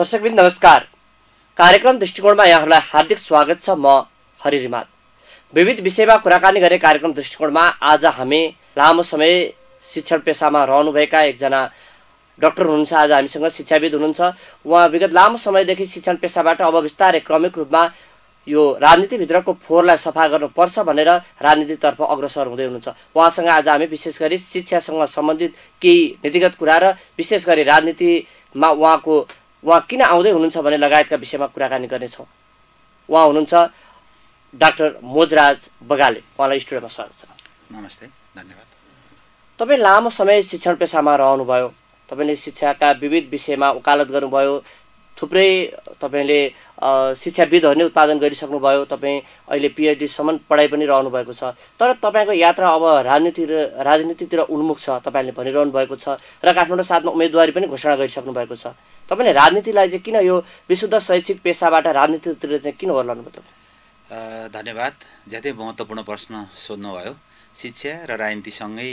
दर्शकवृन्द नमस्कार। कार्यक्रम दृष्टिकोणमा यहाँहरूलाई हार्दिक स्वागत छ। म हरि रिमाल। विविध विषयमा कुराकानी गरे कार्यक्रम दृष्टिकोणमा आज हामी लामो समय शिक्षण पेसामा रहनुभएका एकजना डाक्टर हुनुहुन्छ। आज हामीसँग शिक्षाविद हुनुहुन्छ। उहाँ विगत लामो समयदेखि शिक्षण पेसाबाट अब बिस्तारै क्रमिक रूपमा यो राजनीतिभित्रको फोहोरलाई सफा गर्नुपर्छ भनेर राजनीतितर्फ अग्रसर हुँदै हुनुहुन्छ। उहाँसँग आज हामी विशेष गरी शिक्षासँग सम्बन्धित केही नीतिगत कुरा र विशेष गरी राजनीतिमा उहाँ किन आउँदै हुनुहुन्छ भन्ने लगायतका विषयमा कुराकानी गर्नेछौँ। उहाँ हुनुहुन्छ डाक्टर मोजराज बगाले। उहाँलाई स्टुडियोमा स्वागत छ। नमस्ते, धन्यवाद। तपाईँ लामो समय शिक्षण पेसामा रहनुभयो। तपाईँले शिक्षाका विविध विषयमा वकालत गर्नुभयो। थुप्रै तपाईँले शिक्षाविदहरू नै उत्पादन गरिसक्नुभयो। तपाईँ अहिले पिएचडीसम्म पढाइ पनि रहनुभएको छ। तर तपाईँको यात्रा अब राजनीतितिर उन्मुख छ तपाईँले भनिरहनु भएको छ र काठमाडौँ 7मा उम्मेदवारी पनि घोषणा गरिसक्नु भएको छ। तपाईँले राजनीतिलाई चाहिँ किन यो विशुद्ध शैक्षिक पेसाबाट राजनीतितिर चाहिँ किन ओर्लनु भयो? धन्यवाद। ज्यादै महत्त्वपूर्ण प्रश्न सोध्नुभयो। शिक्षा र राजनीतिसँगै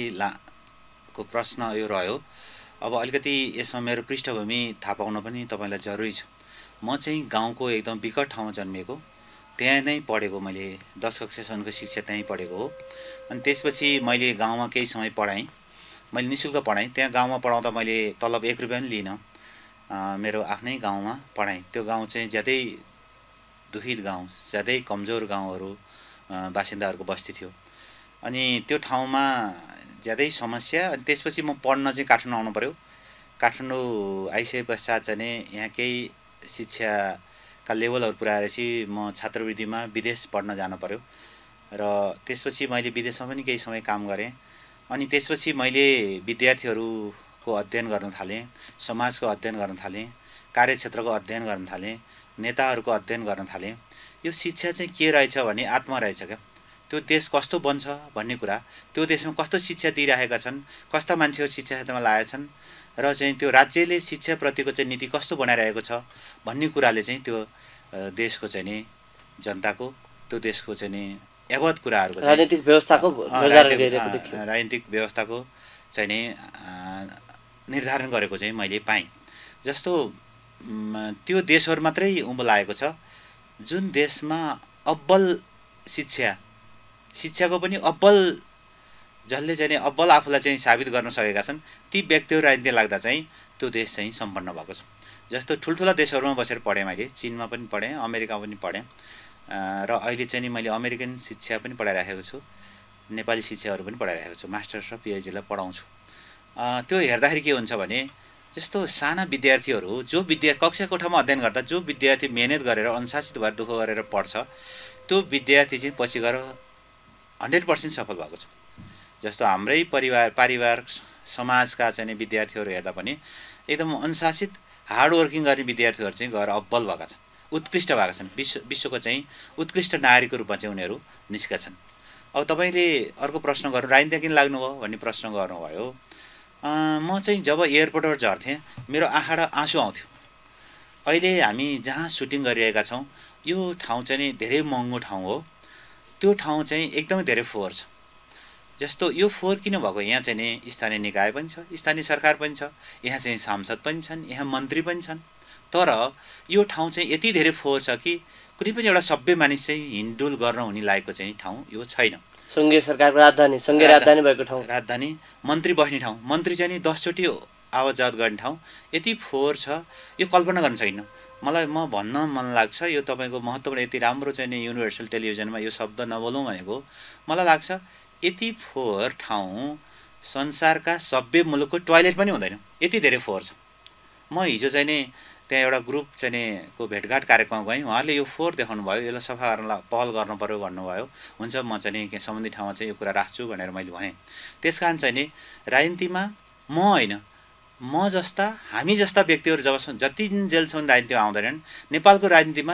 को प्रश्न यो रह्यो। अब अलिकति यसमा मेरो पृष्ठभूमि थाहा पाउन पनि तपाईँलाई जरुरी छ। म चाहिँ गाउँको एकदम विकट ठाउँमा जन्मिएको, त्यहाँ नै पढेको। मैले 10 कक्षासम्मको शिक्षा त्यहीँ पढेको हो। अनि त्यसपछि मैले गाउँमा केही समय पढाएँ। मैले निःशुल्क पढाएँ। त्यहाँ गाउँमा पढाउँदा मैले तलब 1 रुपियाँ पनि लिइनँ। मेरो आफ्नै गाउँमा पढाएँ। त्यो गाउँ चाहिँ ज्यादै दुखित गाउँ, ज्यादै कमजोर गाउँहरू बासिन्दाहरूको बस्ती थियो। अनि त्यो ठाउँमा ज्यादै समस्या। अनि त्यसपछि म पढ्न चाहिँ काठमाडौँ आउनु पऱ्यो। काठमाडौँ आइसके पश्चात चाहिँ यहाँ केही शिक्षाका लेभलहरू पुऱ्याएपछि म छात्रवृत्तिमा विदेश पढ्न जानु पऱ्यो। र त्यसपछि मैले विदेशमा पनि केही समय काम गरेँ। अनि त्यसपछि मैले विद्यार्थीहरूको अध्ययन गर्न थालेँ, समाजको अध्ययन गर्न थालेँ, कार्यक्षेत्रको अध्ययन गर्न थालेँ, नेताहरूको अध्ययन गर्न थालेँ। यो शिक्षा चाहिँ के रहेछ भने आत्मा रहेछ क्या। त्यो देश कस्तो बन्छ भन्ने कुरा, त्यो देशमा कस्तो शिक्षा दिइरहेका छन्, कस्ता मान्छेहरू शिक्षा क्षेत्रमा लागेका छन् र चाहिँ त्यो राज्यले शिक्षाप्रतिको चाहिँ नीति कस्तो बनाइरहेको छ भन्ने कुराले चाहिँ त्यो देशको चाहिँ नि जनताको, त्यो देशको चाहिँ नि यावत कुराहरूको राजनीतिक व्यवस्थाको चाहिँ नि निर्धारण गरेको चाहिँ मैले पाएँ। जस्तो त्यो देशहरू मात्रै उँभो लागेको छ जुन देशमा अब्बल शिक्षाको पनि अब्बल जसले चाहिँ अब्बल आफूलाई चाहिँ साबित गर्न सकेका छन्, ती व्यक्तिहरू राजनीति लाग्दा चाहिँ त्यो देश चाहिँ सम्पन्न भएको छ। जस्तो ठुल्ठुला देशहरूमा बसेर पढेँ मैले। चीनमा पनि पढेँ, अमेरिकामा पनि पढेँ र अहिले चाहिँ नि मैले अमेरिकन शिक्षा पनि पढाइराखेको छु, नेपाली शिक्षाहरू पनि पढाइराखेको छु। मास्टर्स र पिएचडीलाई पढाउँछु। त्यो हेर्दाखेरि के हुन्छ भने जस्तो साना विद्यार्थीहरू जो कक्षा कोठामा अध्ययन गर्दा जो विद्यार्थी मेहनत गरेर अनुशासित भएर दुःख गरेर पढ्छ, त्यो विद्यार्थी चाहिँ पछि गएर 100% सफल भएको छ। जस्तो हाम्रै पारिवारिक समाजका चाहिँ विद्यार्थीहरू हेर्दा पनि एकदम अनुशासित हार्डवर्किङ गर्ने विद्यार्थीहरू चाहिँ गएर अब्बल भएका छन्, उत्कृष्ट भएका छन्। विश्वको चाहिँ उत्कृष्ट नागरिकको रूपमा चाहिँ उनीहरू निस्केका छन्। अब तपाईँले अर्को प्रश्न गर्नु, राजनीति किन लाग्नुभयो भन्ने प्रश्न गर्नुभयो। म चाहिँ जब एयरपोर्टबाट झर्थेँ मेरो आँखाबाट आँसु आउँथ्यो। अहिले हामी जहाँ सुटिङ गरिरहेका छौँ यो ठाउँ चाहिँ नि धेरै महँगो ठाउँ हो। त्यो ठाउँ चाहिँ एकदमै धेरै फोहोर छ। जस्तो यो फोहोर किन भएको, यहाँ चाहिँ नि स्थानीय निकाय पनि छ, स्थानीय सरकार पनि छ, यहाँ चाहिँ सांसद पनि छन्, यहाँ मन्त्री पनि छन्। तर यो ठाउँ चाहिँ यति धेरै फोहोर छ कि कुनै पनि एउटा सभ्य मानिस चाहिँ हिँडडुल गर्न हुने लायकको चाहिँ ठाउँ यो छैन। सङ्घीय सरकारको राजधानी, सङ्घीय राजधानी भएको ठाउँ, राजधानी, मन्त्री बस्ने ठाउँ, मन्त्री चाहिँ नि 10 चोटि आवाज जावत गर्ने ठाउँ, यति फोहोर छ यो कल्पना गर्न सकिन्न। म भन्न मन लाग्छ यो तपाईँको महत्त्वपूर्ण यति राम्रो चाहिँ नि युनिभर्सल टेलिभिजनमा यो शब्द नबोलौँ भनेको मलाई लाग्छ यति फोहोर ठाउँ संसारका सभ्य मुलुकको टोयलेट पनि हुँदैन, यति धेरै फोहोर छ। म हिजो चाहिँ नि त्यहाँ एउटा ग्रुप चाहिँ नि को भेटघाट कार्यक्रममा गएँ। उहाँले यो फोहोर देखाउनु भयो, यसलाई सफा गर्नलाई पहल गर्नु पऱ्यो भन्नुभयो। हुन्छ, म चाहिँ नि सम्बन्धित ठाउँमा चाहिँ यो कुरा राख्छु भनेर मैले भनेँ। त्यस कारण चाहिँ नि राजनीतिमा म होइन, म जस्ता हामी जस्ता व्यक्तिहरू जतिन्जेलसम्म राजनीतिमा आउँदैनन्, नेपालको राजनीतिमा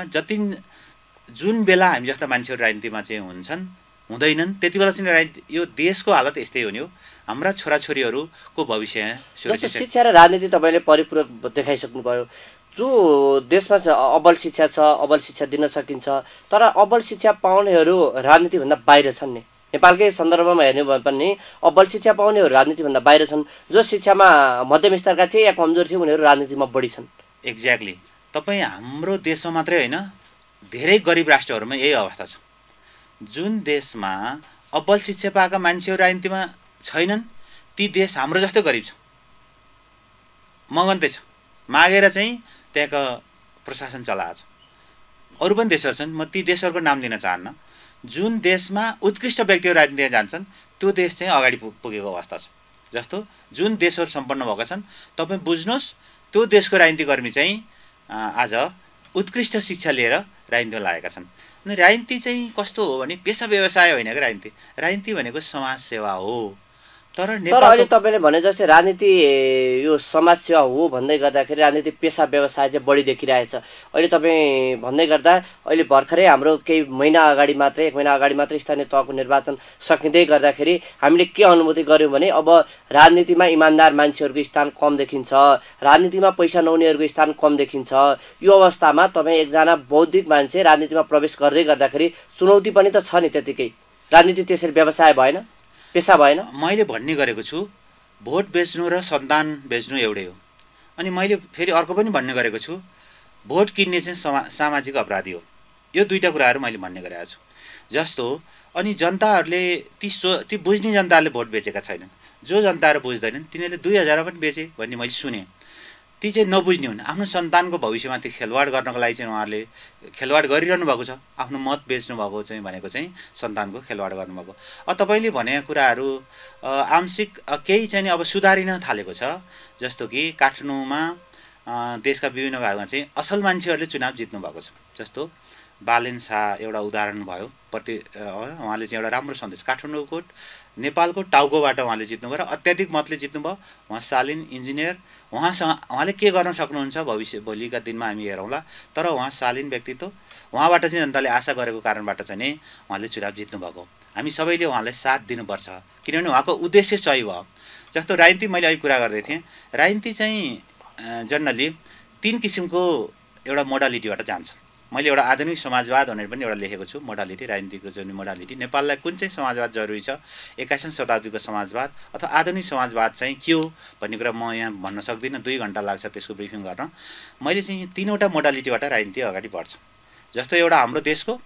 जुन बेला हामी जस्ता मान्छेहरू राजनीतिमा चाहिँ हुँदैनन् त्यति बेला चाहिँ यो देशको हालत यस्तै हो नि हो। हाम्रा छोराछोरीहरूको भविष्य सुरक्षित। शिक्षा र राजनीति तपाईँले परिपूरक देखाइसक्नुभयो। जो देशमा अब्बल शिक्षा छ, अब्बल शिक्षा दिन सकिन्छ, तर अब्बल शिक्षा पाउनेहरू राजनीतिभन्दा बाहिर छन् नि। नेपालकै सन्दर्भमा हेर्ने भए पनि अब्बल शिक्षा पाउनेहरू राजनीतिभन्दा बाहिर छन्। जो शिक्षामा मध्यम स्तरका थिए या कमजोर थिए उनीहरू राजनीतिमा बढी छन्। एक्ज्याक्टली। तपाईँ हाम्रो देशमा मात्रै होइन, धेरै गरिब राष्ट्रहरूमा यही अवस्था छ। जुन देशमा अब्बल शिक्षा पाएका मान्छेहरू राजनीतिमा छैनन्, ती देश हाम्रो जस्तो गरिब छ, मगन्ते छ, मागेर चाहिँ त्यहाँको प्रशासन चलाएको छ। अरू पनि देशहरू छन्, म ती देशहरूको नाम लिन चाहन्न। जुन देशमा उत्कृष्ट व्यक्तिहरू राजनीतिमा जान्छन् त्यो देश चाहिँ अगाडि पुगेको अवस्था छ। जस्तो जुन देशहरू सम्पन्न भएका छन्, तपाईँ बुझ्नुहोस्, त्यो देशको राजनीतिकर्मी चाहिँ आज उत्कृष्ट शिक्षा लिएर राजनीतिमा लागेका छन्। अनि राजनीति चाहिँ कस्तो हो भने पेसा व्यवसाय होइन क्या। राजनीति भनेको समाज सेवा हो। तर अहिले तपाईँले भने जस्तै राजनीति यो समाज सेवा हो भन्दै गर्दाखेरि राजनीति पेसा व्यवसाय चाहिँ बढी देखिरहेछ। अहिले तपाईँ भन्दै गर्दा अहिले भर्खरै हाम्रो केही महिना अगाडि मात्रै, 1 महिना अगाडि मात्रै स्थानीय तहको निर्वाचन सकिँदै गर्दाखेरि हामीले के अनुभूति गऱ्यौँ भने अब राजनीतिमा इमान्दार मान्छेहरूको स्थान कम देखिन्छ, राजनीतिमा पैसा नहुनेहरूको स्थान कम देखिन्छ। यो अवस्थामा तपाईँ एकजना बौद्धिक मान्छे राजनीतिमा प्रवेश गर्दै गर्दाखेरि चुनौती पनि त छ नि त्यतिकै। राजनीति त्यसरी व्यवसाय भएन, पेसा भएन। मैले भन्ने गरेको छु, भोट बेच्नु र सन्तान बेच्नु एउटै हो। अनि मैले फेरि अर्को पनि भन्ने गरेको छु, भोट किन्ने चाहिँ सामाजिक अपराधी हो। यो दुईटा कुराहरू मैले भन्ने गरेको छु। जस्तो अनि जनताहरूले ती बुझ्ने जनताहरूले भोट बेचेका छैनन्। जो जनताहरू बुझ्दैनन् तिनीहरूले 2000 पनि बेचे भन्ने मैले सुने। ती चाहिँ नबुझ्ने हुन्। आफ्नो सन्तानको भविष्यमाथि खेलवाड गर्नको लागि चाहिँ उहाँहरूले खेलवाड गरिरहनु भएको छ। आफ्नो मत बेच्नु भएको चाहिँ भनेको चाहिँ सन्तानको खेलवाड गर्नुभएको। तपाईँले भनेका कुराहरू आंशिक केही चाहिँ अब सुधारिन थालेको छ। जस्तो कि काठमाडौँमा देशका विभिन्न भागमा चाहिँ असल मान्छेहरूले चुनाव जित्नु भएको छ। जस्तो बालेन शाह एउटा उदाहरण भयो। उहाँले चाहिँ एउटा राम्रो सन्देश, काठमाडौँको नेपालको टाउकोबाट उहाँले जित्नुभयो र अत्याधिक मतले जित्नुभयो। उहाँ शालीन इन्जिनियर, उहाँले के गर्न सक्नुहुन्छ भोलिका दिनमा हामी हेरौँला। तर उहाँ शालीन व्यक्तित्व, उहाँबाट चाहिँ जनताले आशा गरेको कारणबाट चाहिँ नै उहाँले चुनाव जित्नुभएको। हामी सबैले उहाँलाई साथ दिनुपर्छ, किनभने उहाँको उद्देश्य सही भयो। जस्तो राजनीति, मैले अहिले कुरा गर्दै थिएँ, राजनीति चाहिँ जनरली 3 किसिमको एउटा मोडालिटीबाट जान्छ। मैले एउटा आधुनिक समाजवाद भनेर पनि एउटा लेखेको छु, मोडालिटी, राजनीतिको जुन मोडालिटी। नेपाललाई कुन चाहिँ समाजवाद जरुरी छ, 21औं शताब्दीको समाजवाद अथवा आधुनिक समाजवाद चाहिँ के हो भन्ने कुरा म यहाँ भन्न सक्दिनँ, 2 घण्टा लाग्छ त्यसको ब्रिफिङ गर्न। मैले चाहिँ 3वटा मोडालिटीबाट राजनीति अगाडि बढ्छ। जस्तो एउटा हाम्रो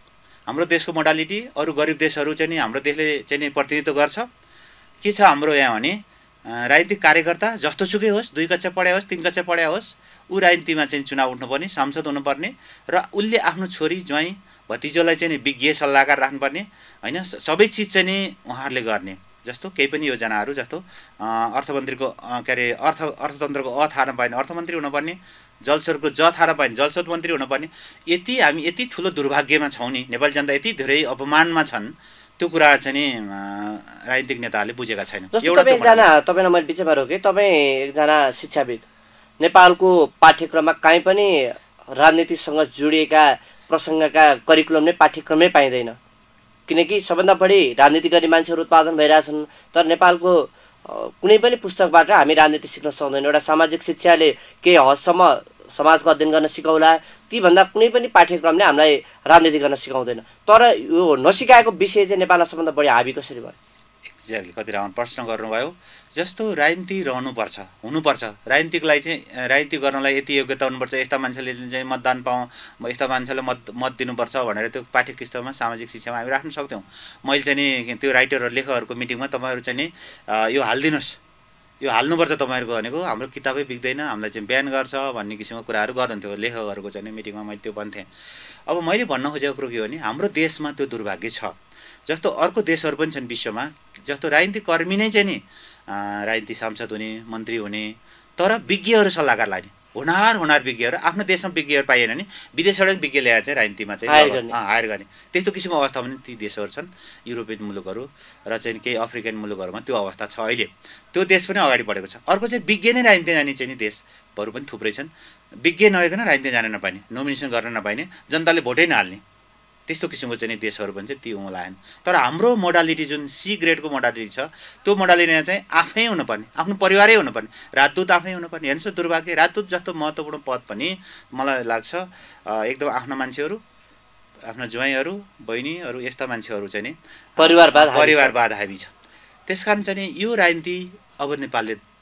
देशको मोडालिटी, अरू गरिब देशहरू चाहिँ हाम्रो देशले चाहिँ प्रतिनिधित्व गर्छ। के छ हाम्रो यहाँ भने राजनीतिक कार्यकर्ता जस्तोसुकै होस्, 2 कक्षा पढाए होस्, 3 कक्षा पढाए होस्, ऊ राजनीतिमा चाहिँ चुनाव उठ्नुपर्ने, सांसद हुनुपर्ने र उसले आफ्नो छोरी ज्वाइँ भतिजोलाई चाहिँ विज्ञ सल्लाहकार राख्नुपर्ने होइन। सबै चिज चाहिँ नि उहाँहरूले गर्ने। जस्तो केही पनि योजनाहरू, जस्तो अर्थमन्त्रीको अर्थतन्त्रको थाहा नपाइने अर्थमन्त्री हुनुपर्ने, जलस्रोतको थाहा नपाइने जलस्रोत मन्त्री हुनुपर्ने। हामी यति ठुलो दुर्भाग्यमा छौँ नि, नेपाली जनता यति धेरै अपमानमा छन्, त्यो कुरा चाहिँ नि राजनीतिक नेताहरूले बुझेका छैनन्। तपाईँलाई मैले बिचमा रोकेँ, तपाईँ एकजना शिक्षाविद, नेपालको पाठ्यक्रममा कहीँ पनि राजनीतिसँग जोडिएका प्रसङ्गका करिकुलम नै पाठ्यक्रमै पाइँदैन, किनकि सबभन्दा बढी राजनीति गर्ने मान्छेहरू उत्पादन भइरहेछन्। तर नेपालको कुनै पनि पुस्तकबाट हामी राजनीति सिक्न सक्दैनौँ। एउटा सामाजिक शिक्षाले केही हदसम्म समाजको अध्ययन गर्न सिकाउला, तीभन्दा कुनै पनि पाठ्यक्रमले हामीलाई राजनीति गर्न सिकाउँदैन। तर यो नसिकाएको विषय चाहिँ नेपाललाई सबभन्दा बढी हाबी कसरी भयो? एक्ज्याक्टली कति राम्रो प्रश्न गर्नुभयो। जस्तो राजनीति हुनुपर्छ। राजनीतिको लागि चाहिँ राजनीति गर्नलाई यति योग्यता हुनुपर्छ, यस्ता मान्छेले चाहिँ मतदान यस्ता मान्छेलाई मत दिनुपर्छ भनेर त्यो पाठ्यपुस्तकमा सामाजिक शिक्षामा हामी राख्न सक्थ्यौँ। मैले चाहिँ नि त्यो राइटर लेखकहरूको मिटिङमा तपाईँहरू चाहिँ नि यो हालिदिनुहोस्, यो हाल्नुपर्छ तपाईँहरूको भनेको, हाम्रो किताबै बिग्दैन, हामीलाई चाहिँ बिहान गर्छ भन्ने किसिमको कुराहरू गर्नुहुन्थ्यो लेखकहरूको चाहिँ मिटिङमा। मैले त्यो भन्थेँ। अब मैले भन्न खोजेको कुरो के हो भने हाम्रो देशमा त्यो दुर्भाग्य छ। जस्तो अर्को देशहरू पनि छन् विश्वमा, जस्तो राजनीतिक कर्मी नै चाहिँ नि राजनीति सांसद हुने, मन्त्री हुने, तर विज्ञहरू सल्लाहकार लाग्ने, हुनार विज्ञहरू। आफ्नो देशमा विज्ञहरू पाइएन नि विदेशबाट विज्ञ ल्याएर चाहिँ राजनीतिमा चाहिँ हायर गर्ने, त्यस्तो किसिमको अवस्था पनि ती देशहरू छन्। युरोपियन मुलुकहरू र चाहिँ केही अफ्रिकन मुलुकहरूमा त्यो अवस्था छ अहिले। त्यो देश पनि अगाडि बढेको छ। अर्को चाहिँ विज्ञ नै राजनीति जाने चाहिँ नि देशहरू पनि थुप्रै छन्। विज्ञ नभइकन राजनीति जान नपाइने, नोमिनेसन गर्न नपाइने, जनताले भोटै नहाल्ने, त्यस्तो किसिमको चाहिँ देशहरू पनि चाहिँ ती हुँलायन्। तर हाम्रो मोडालिटी जुन सी ग्रेडको मोडालिटी छ, त्यो मोडालिटीमा चाहिँ आफै हुनुपर्ने, आफ्नो परिवारै हुनुपर्ने, राजदूत आफै हुनुपर्ने। हेर्नुहोस् दुर्भाग्य, राजदूत जस्तो महत्त्वपूर्ण पद पनि मलाई लाग्छ एकदम आफ्नो मान्छेहरू, आफ्नो ज्वाइँहरू, बहिनीहरू, यस्ता मान्छेहरू चाहिँ नि परिवारवाद हाबी छ। त्यसकारण चाहिँ यो राजनीति अब नेपालले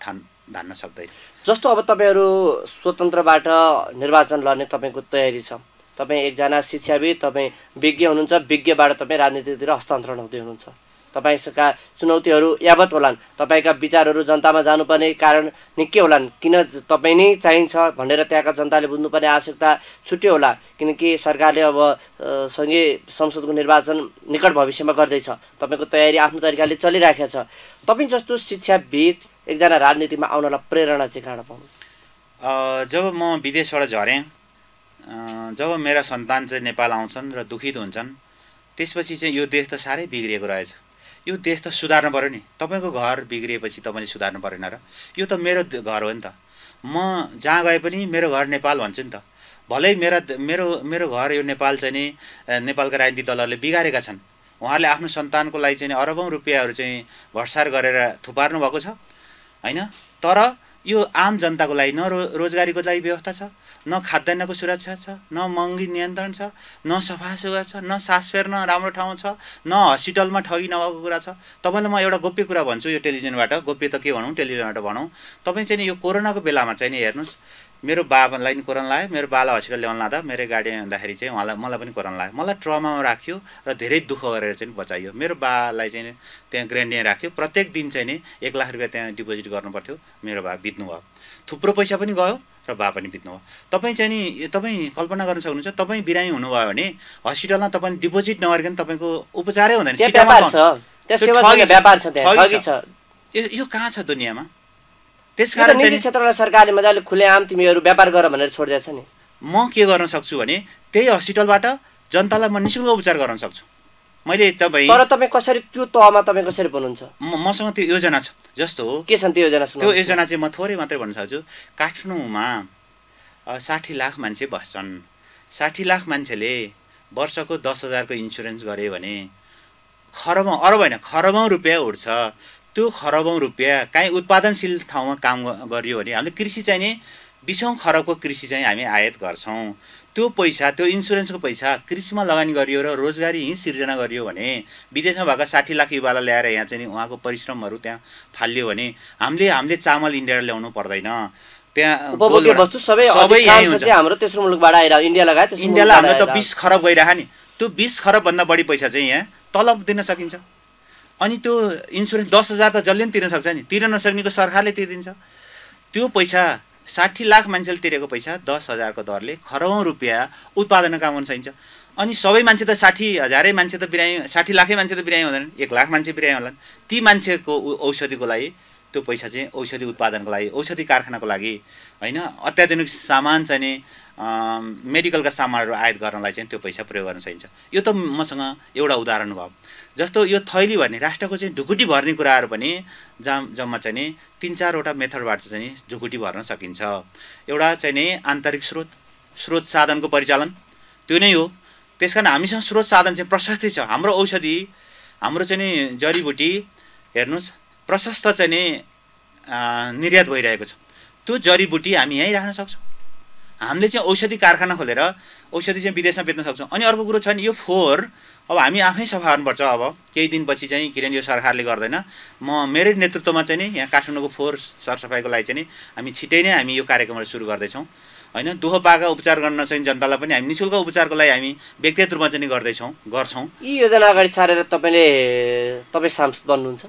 धान्न सक्दैन। जस्तो अब तपाईँहरू स्वतन्त्रबाट निर्वाचन लड्ने तपाईँको तयारी छ, तपाईँ एकजना शिक्षाविद, तपाईँ विज्ञ हुनुहुन्छ, विज्ञबाट तपाईँ राजनीतितिर हस्तान्तरण हुँदै हुनुहुन्छ, तपाईँका चुनौतीहरू यावत होलान्, तपाईँका विचारहरू जनतामा जानुपर्ने कारण निकै होलान्, किन तपाईँ नै चाहिन्छ भनेर त्यहाँका जनताले बुझ्नुपर्ने आवश्यकता छुट्यो होला, किनकि सरकारले अब सङ्घीय संसदको निर्वाचन निकट भविष्यमा गर्दैछ, तपाईँको तयारी आफ्नो तरिकाले चलिराखेको छ। तपाईँ जस्तो शिक्षाविद एकजना राजनीतिमा आउनलाई प्रेरणा चाहिँ कहाँबाट पाउनु? जब म विदेशबाट झरेँ, जब मेरा सन्तान चाहिँ नेपाल आउँछन् र दुखित हुन्छन्, त्यसपछि चाहिँ यो देश त साह्रै बिग्रिएको रहेछ, यो देश त सुधार्नु पऱ्यो नि। तपाईँको घर बिग्रिएपछि तपाईँले सुधार्नु परेन र? यो त मेरो घर हो नि त, म जहाँ गए पनि मेरो घर नेपाल भन्छु नि त। भलै मेरो घर यो नेपाल चाहिँ नि नेपालका राजनीतिक दलहरूले बिगारेका छन्, उहाँहरूले आफ्नो सन्तानको लागि चाहिँ अरबौँ रुपियाँहरू चाहिँ भर्सार गरेर थुपार्नु भएको छ होइन। तर यो आम जनताको लागि न रोजगारीको लागि व्यवस्था छ, न खाद्यान्नको सुरक्षा छ, न महँगी नियन्त्रण छ, न सफा सुग्घर छ, न सास फेर्न राम्रो ठाउँ छ, न हस्पिटलमा ठगी नभएको कुरा छ। तपाईँलाई म एउटा गोप्य कुरा भन्छु यो टेलिभिजनबाट, गोप्य त के भनौँ, टेलिभिजनबाट भनौँ। तपाईँ चाहिँ यो कोरोनाको बेलामा चाहिँ नि हेर्नुहोस्, मेरो बाबालाई नि कोरोना लाग्यो, मेरो बाला हस्पिटल ल्याउन लाँदा मेरो गाडी आउँदाखेरि चाहिँ मलाई पनि कोरोना लाग्यो, मलाई ट्रमामा राख्यो र धेरै दुःख गरेर चाहिँ बचाइयो। मेरो बालाई चाहिँ त्यहाँ ग्रेन्डिया राख्यो, प्रत्येक दिन चाहिँ नि 1 लाख रुपियाँ त्यहाँ डिपोजिट गर्नु पर्थ्यो, मेरो बा बित्नु भयो, थुप्रो पैसा पनि गयो र बा पनि बित्नु भयो। तपाईँ चाहिँ नि तपाईँ कल्पना गर्न सक्नुहुन्छ, तपाईँ बिरामी हुनुभयो भने हस्पिटलमा तपाईँ डिपोजिट नगरिकन तपाईँको उपचारै हुँदैन। यो कहाँ छ दुनियाँमा? त्यसकारण निजी क्षेत्रलाई सरकारले मजाले खुलेआम तिमीहरू व्यापार गर भनेर छोडिदिएछ नि। म के गर्न सक्छु भने त्यही हस्पिटलबाट जनतालाई म निःशुल्क उपचार गर्न सक्छु। मैले तपाईँ तर तपाईँ कसरी त्यो तहमा तपाईँ कसरी बन्नुहुन्छ? मसँग त्यो योजना छ। जस्तो हो के छन् त्यो योजना? त्यो योजना चाहिँ म थोरै मात्रै भन्न सक्छु। काठमाडौँमा 60 लाख मान्छे बस्छन्, 60 लाख मान्छेले वर्षको 10,000 को इन्सुरेन्स गरे भने खरबौँ, अरब होइन खरबौँ रुपियाँ उठ्छ। त्यो खरबौँ रुपियाँ काहीँ उत्पादनशील ठाउँमा काम गरियो भने हामीले कृषि चाहिँ नि 20औं खरबको कृषि चाहिँ हामी आयात गर्छौँ। त्यो पैसा, त्यो इन्सुरेन्सको पैसा कृषिमा लगानी गरियो र रोजगारी यहीँ सिर्जना गरियो भने, विदेशमा भएका 60 लाख युवालाई ल्याएर यहाँ चाहिँ उहाँको परिश्रमहरू त्यहाँ फालियो भने हामीले चामल इन्डियाबाट ल्याउनु पर्दैन। त्यहाँ उपभोग्य वस्तु सबै यहीँ हुन्छ। हाम्रो तेस्रो मुलुकबाट आइरहेको, इन्डिया लगायत इन्डियालाई हाम्रो त 20 खरब गइरहेको नि, त्यो 20 खरबभन्दा बढी पैसा चाहिँ यहाँ तलब दिन सकिन्छ। अनि त्यो इन्सुरेन्स 10,000 त जसले पनि तिर्न सक्छ नि, तिर्न नसक्नेको सरकारले तिर्दिन्छ। त्यो पैसा 60 लाख मान्छेले तिरेको पैसा 10,000 को दरले खरबौँ रुपियाँ उत्पादन काम गर्न सकिन्छ। अनि सबै मान्छे त 60,000 मान्छे त बिरामी, 60 लाखै मान्छे त बिरामी हुँदैन, 1 लाख मान्छे बिरामी होलान्। ती मान्छेको औषधिको लागि त्यो पैसा चाहिँ औषधि उत्पादनको लागि, औषधि कारखानाको लागि होइन, अत्याधुनिक सामान चाहिँ नि मेडिकलका सामानहरू आयात गर्नलाई चाहिँ त्यो पैसा प्रयोग गर्न सकिन्छ। यो त मसँग एउटा उदाहरण भयो। जस्तो यो थैली भन्ने राष्ट्रको चाहिँ ढुकुटी भर्ने कुराहरू पनि जम्मा चाहिँ नि 3-4वटा मेथडबाट चाहिँ नि ढुकुटी भर्न सकिन्छ। एउटा चाहिँ नि आन्तरिक स्रोत साधनको परिचालन, त्यो नै हो। त्यसकारण हामीसँग स्रोत साधन चाहिँ प्रशस्तै छ। हाम्रो औषधि, हाम्रो चाहिँ नि जडीबुटी हेर्नुहोस् प्रशस्त चाहिँ नि निर्यात भइरहेको छ। त्यो जडीबुटी हामी यहीँ राख्न सक्छौँ। हामीले चाहिँ औषधि कारखाना खोलेर औषधि चाहिँ विदेशमा बेच्न सक्छौँ। अनि अर्को कुरो छ नि, यो फोहोर अब हामी आफै सफा गर्नुपर्छ। अब केही दिनपछि चाहिँ किनभने यो सरकारले गर्दैन, मेरै नेतृत्वमा चाहिँ नि यहाँ काठमाडौँको फोहोर सरसफाइको लागि चाहिँ नि हामी छिटै नै हामी यो कार्यक्रमहरू सुरु गर्दैछौँ होइन। दुःख पाएका उपचार गर्न नसक्ने जनतालाई पनि हामी निःशुल्क उपचारको लागि हामी व्यक्तिगत रूपमा चाहिँ गर्छौँ। यी योजना अगाडि सारेर तपाईँ सांसद बन्नुहुन्छ?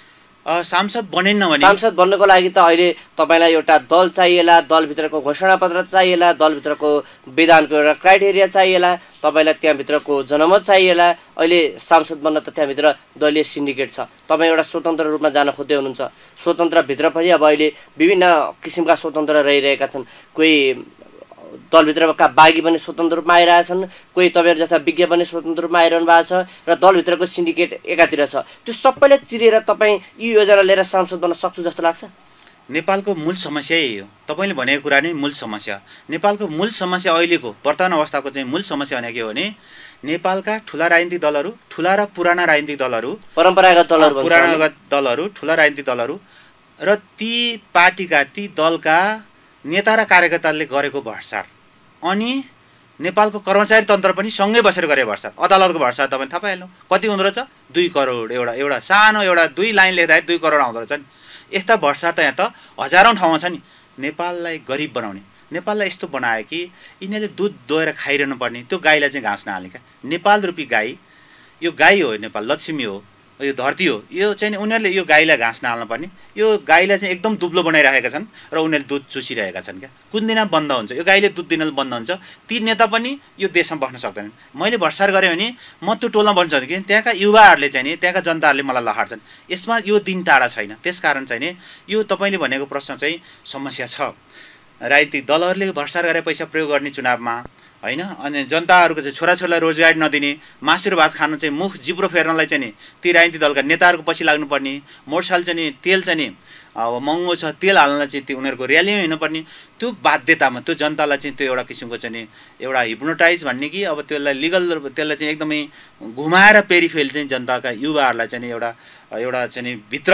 सांसद बनेन भने, सांसद बन्नको लागि त अहिले तपाईँलाई एउटा दल चाहिएला, दलभित्रको घोषणापत्र चाहिएला, दलभित्रको विधानको एउटा क्राइटेरिया चाहिएला, तपाईँलाई त्यहाँभित्रको जनमत चाहिएला। अहिले सांसद बन्न त त्यहाँभित्र दलीय सिन्डिकेट छ, तपाईँ एउटा स्वतन्त्र रूपमा जान खोज्दै हुनुहुन्छ। स्वतन्त्रभित्र पनि अब अहिले विभिन्न किसिमका स्वतन्त्र रहिरहेका छन्। कोही दलभित्रका बागी पनि स्वतन्त्र रूपमा आइरहेछन्, कोही तपाईँहरू जस्ता विज्ञ पनि स्वतन्त्र रूपमा आइरहनु भएको छ र दलभित्रको सिन्डिकेट एकातिर छ। त्यो सबैलाई चिरेर तपाईँ यी योजना लिएर सांसद बन्न सक्छु जस्तो लाग्छ? नेपालको मूल समस्या यही हो। तपाईँले भनेको कुरा नै मूल समस्या। नेपालको मूल समस्या अहिलेको वर्तमान अवस्थाको चाहिँ मूल समस्या भनेको के हो भने, नेपालका ठुला राजनीतिक दलहरू, ठुला र पुराना राजनीतिक दलहरू, परम्परागत दलहरू, ठुला राजनीतिक दलहरू र ती पार्टीका, ती दलका नेता र कार्यकर्ताले गरेको भ्रष्टाचार, अनि नेपालको कर्मचारी तन्त्र पनि सँगै बसेर गरे भ्रष्टाचार। अदालतको भ्रष्टाचार तपाईँ थाहा पाइहाल्नु कति हुँदो रहेछ? 2 करोड। एउटा सानो 2 लाइन लेख्दाखेरि 2 करोड आउँदो रहेछ नि। यस्ता भ्रष्टाचार त यहाँ त हजारौँ ठाउँमा छ नि। नेपाललाई गरिब बनाउने, नेपाललाई यस्तो बनायो कि यिनीहरूले दुध दोहेर खाइरहनु पर्ने, त्यो गाईलाई चाहिँ घाँस नहाल्ने क्या। नेपाल रूपी गाई, यो गाई हो, नेपाल लक्ष्मी हो, यो धरती हो, यो चाहिँ नि उनीहरूले यो गाईलाई घाँस नहाल्नु पर्ने, यो गाईलाई चाहिँ एकदम दुब्लो बनाइरहेका छन् र उनीहरूले दुध चुसिरहेका छन् क्या। कुन दिन बन्द हुन्छ यो गाईले दुध दिन बन्द हुन्छ, ती नेता पनि यो देशमा बस्न सक्दैनन्। मैले भ्रष्टाचार गरेँ भने म त्यो टोलमा बन्छ कि त्यहाँका युवाहरूले चाहिँ नि त्यहाँका जनताहरूले मलाई लहार्छन्। यसमा यो दिन टाढा छैन। त्यसकारण चाहिँ नि यो तपाईँले भनेको प्रश्न चाहिँ समस्या छ। राजनीतिक दलहरूले भ्रष्टाचार गरेर पैसा प्रयोग गर्ने चुनावमा हैन, अनि जनताहरूको चाहिँ छोराछोरीलाई रोजगारी नदिने, मासु र भात खान चाहिँ मुख जिब्रो फेर्नलाई चाहिँ नि ती राजनीतिक दलका नेताहरूको पछि लाग्नुपर्ने, मोटरसाइकल चाहिँ नि तेल चाहिँ नि अब महँगो छ तेल हाल्न चाहिँ त्यो उनीहरूको र्यालीमा हिँड्नुपर्ने, त्यो बाध्यतामा त्यो जनतालाई चाहिँ त्यो एउटा किसिमको चाहिँ नि एउटा हिप्नोटाइज भन्ने कि अब त्यसलाई लिगल त्यसलाई चाहिँ एकदमै घुमाएर पेरिफेल चाहिँ जनताका युवाहरूलाई चाहिँ नि एउटा चाहिँ नि भित्र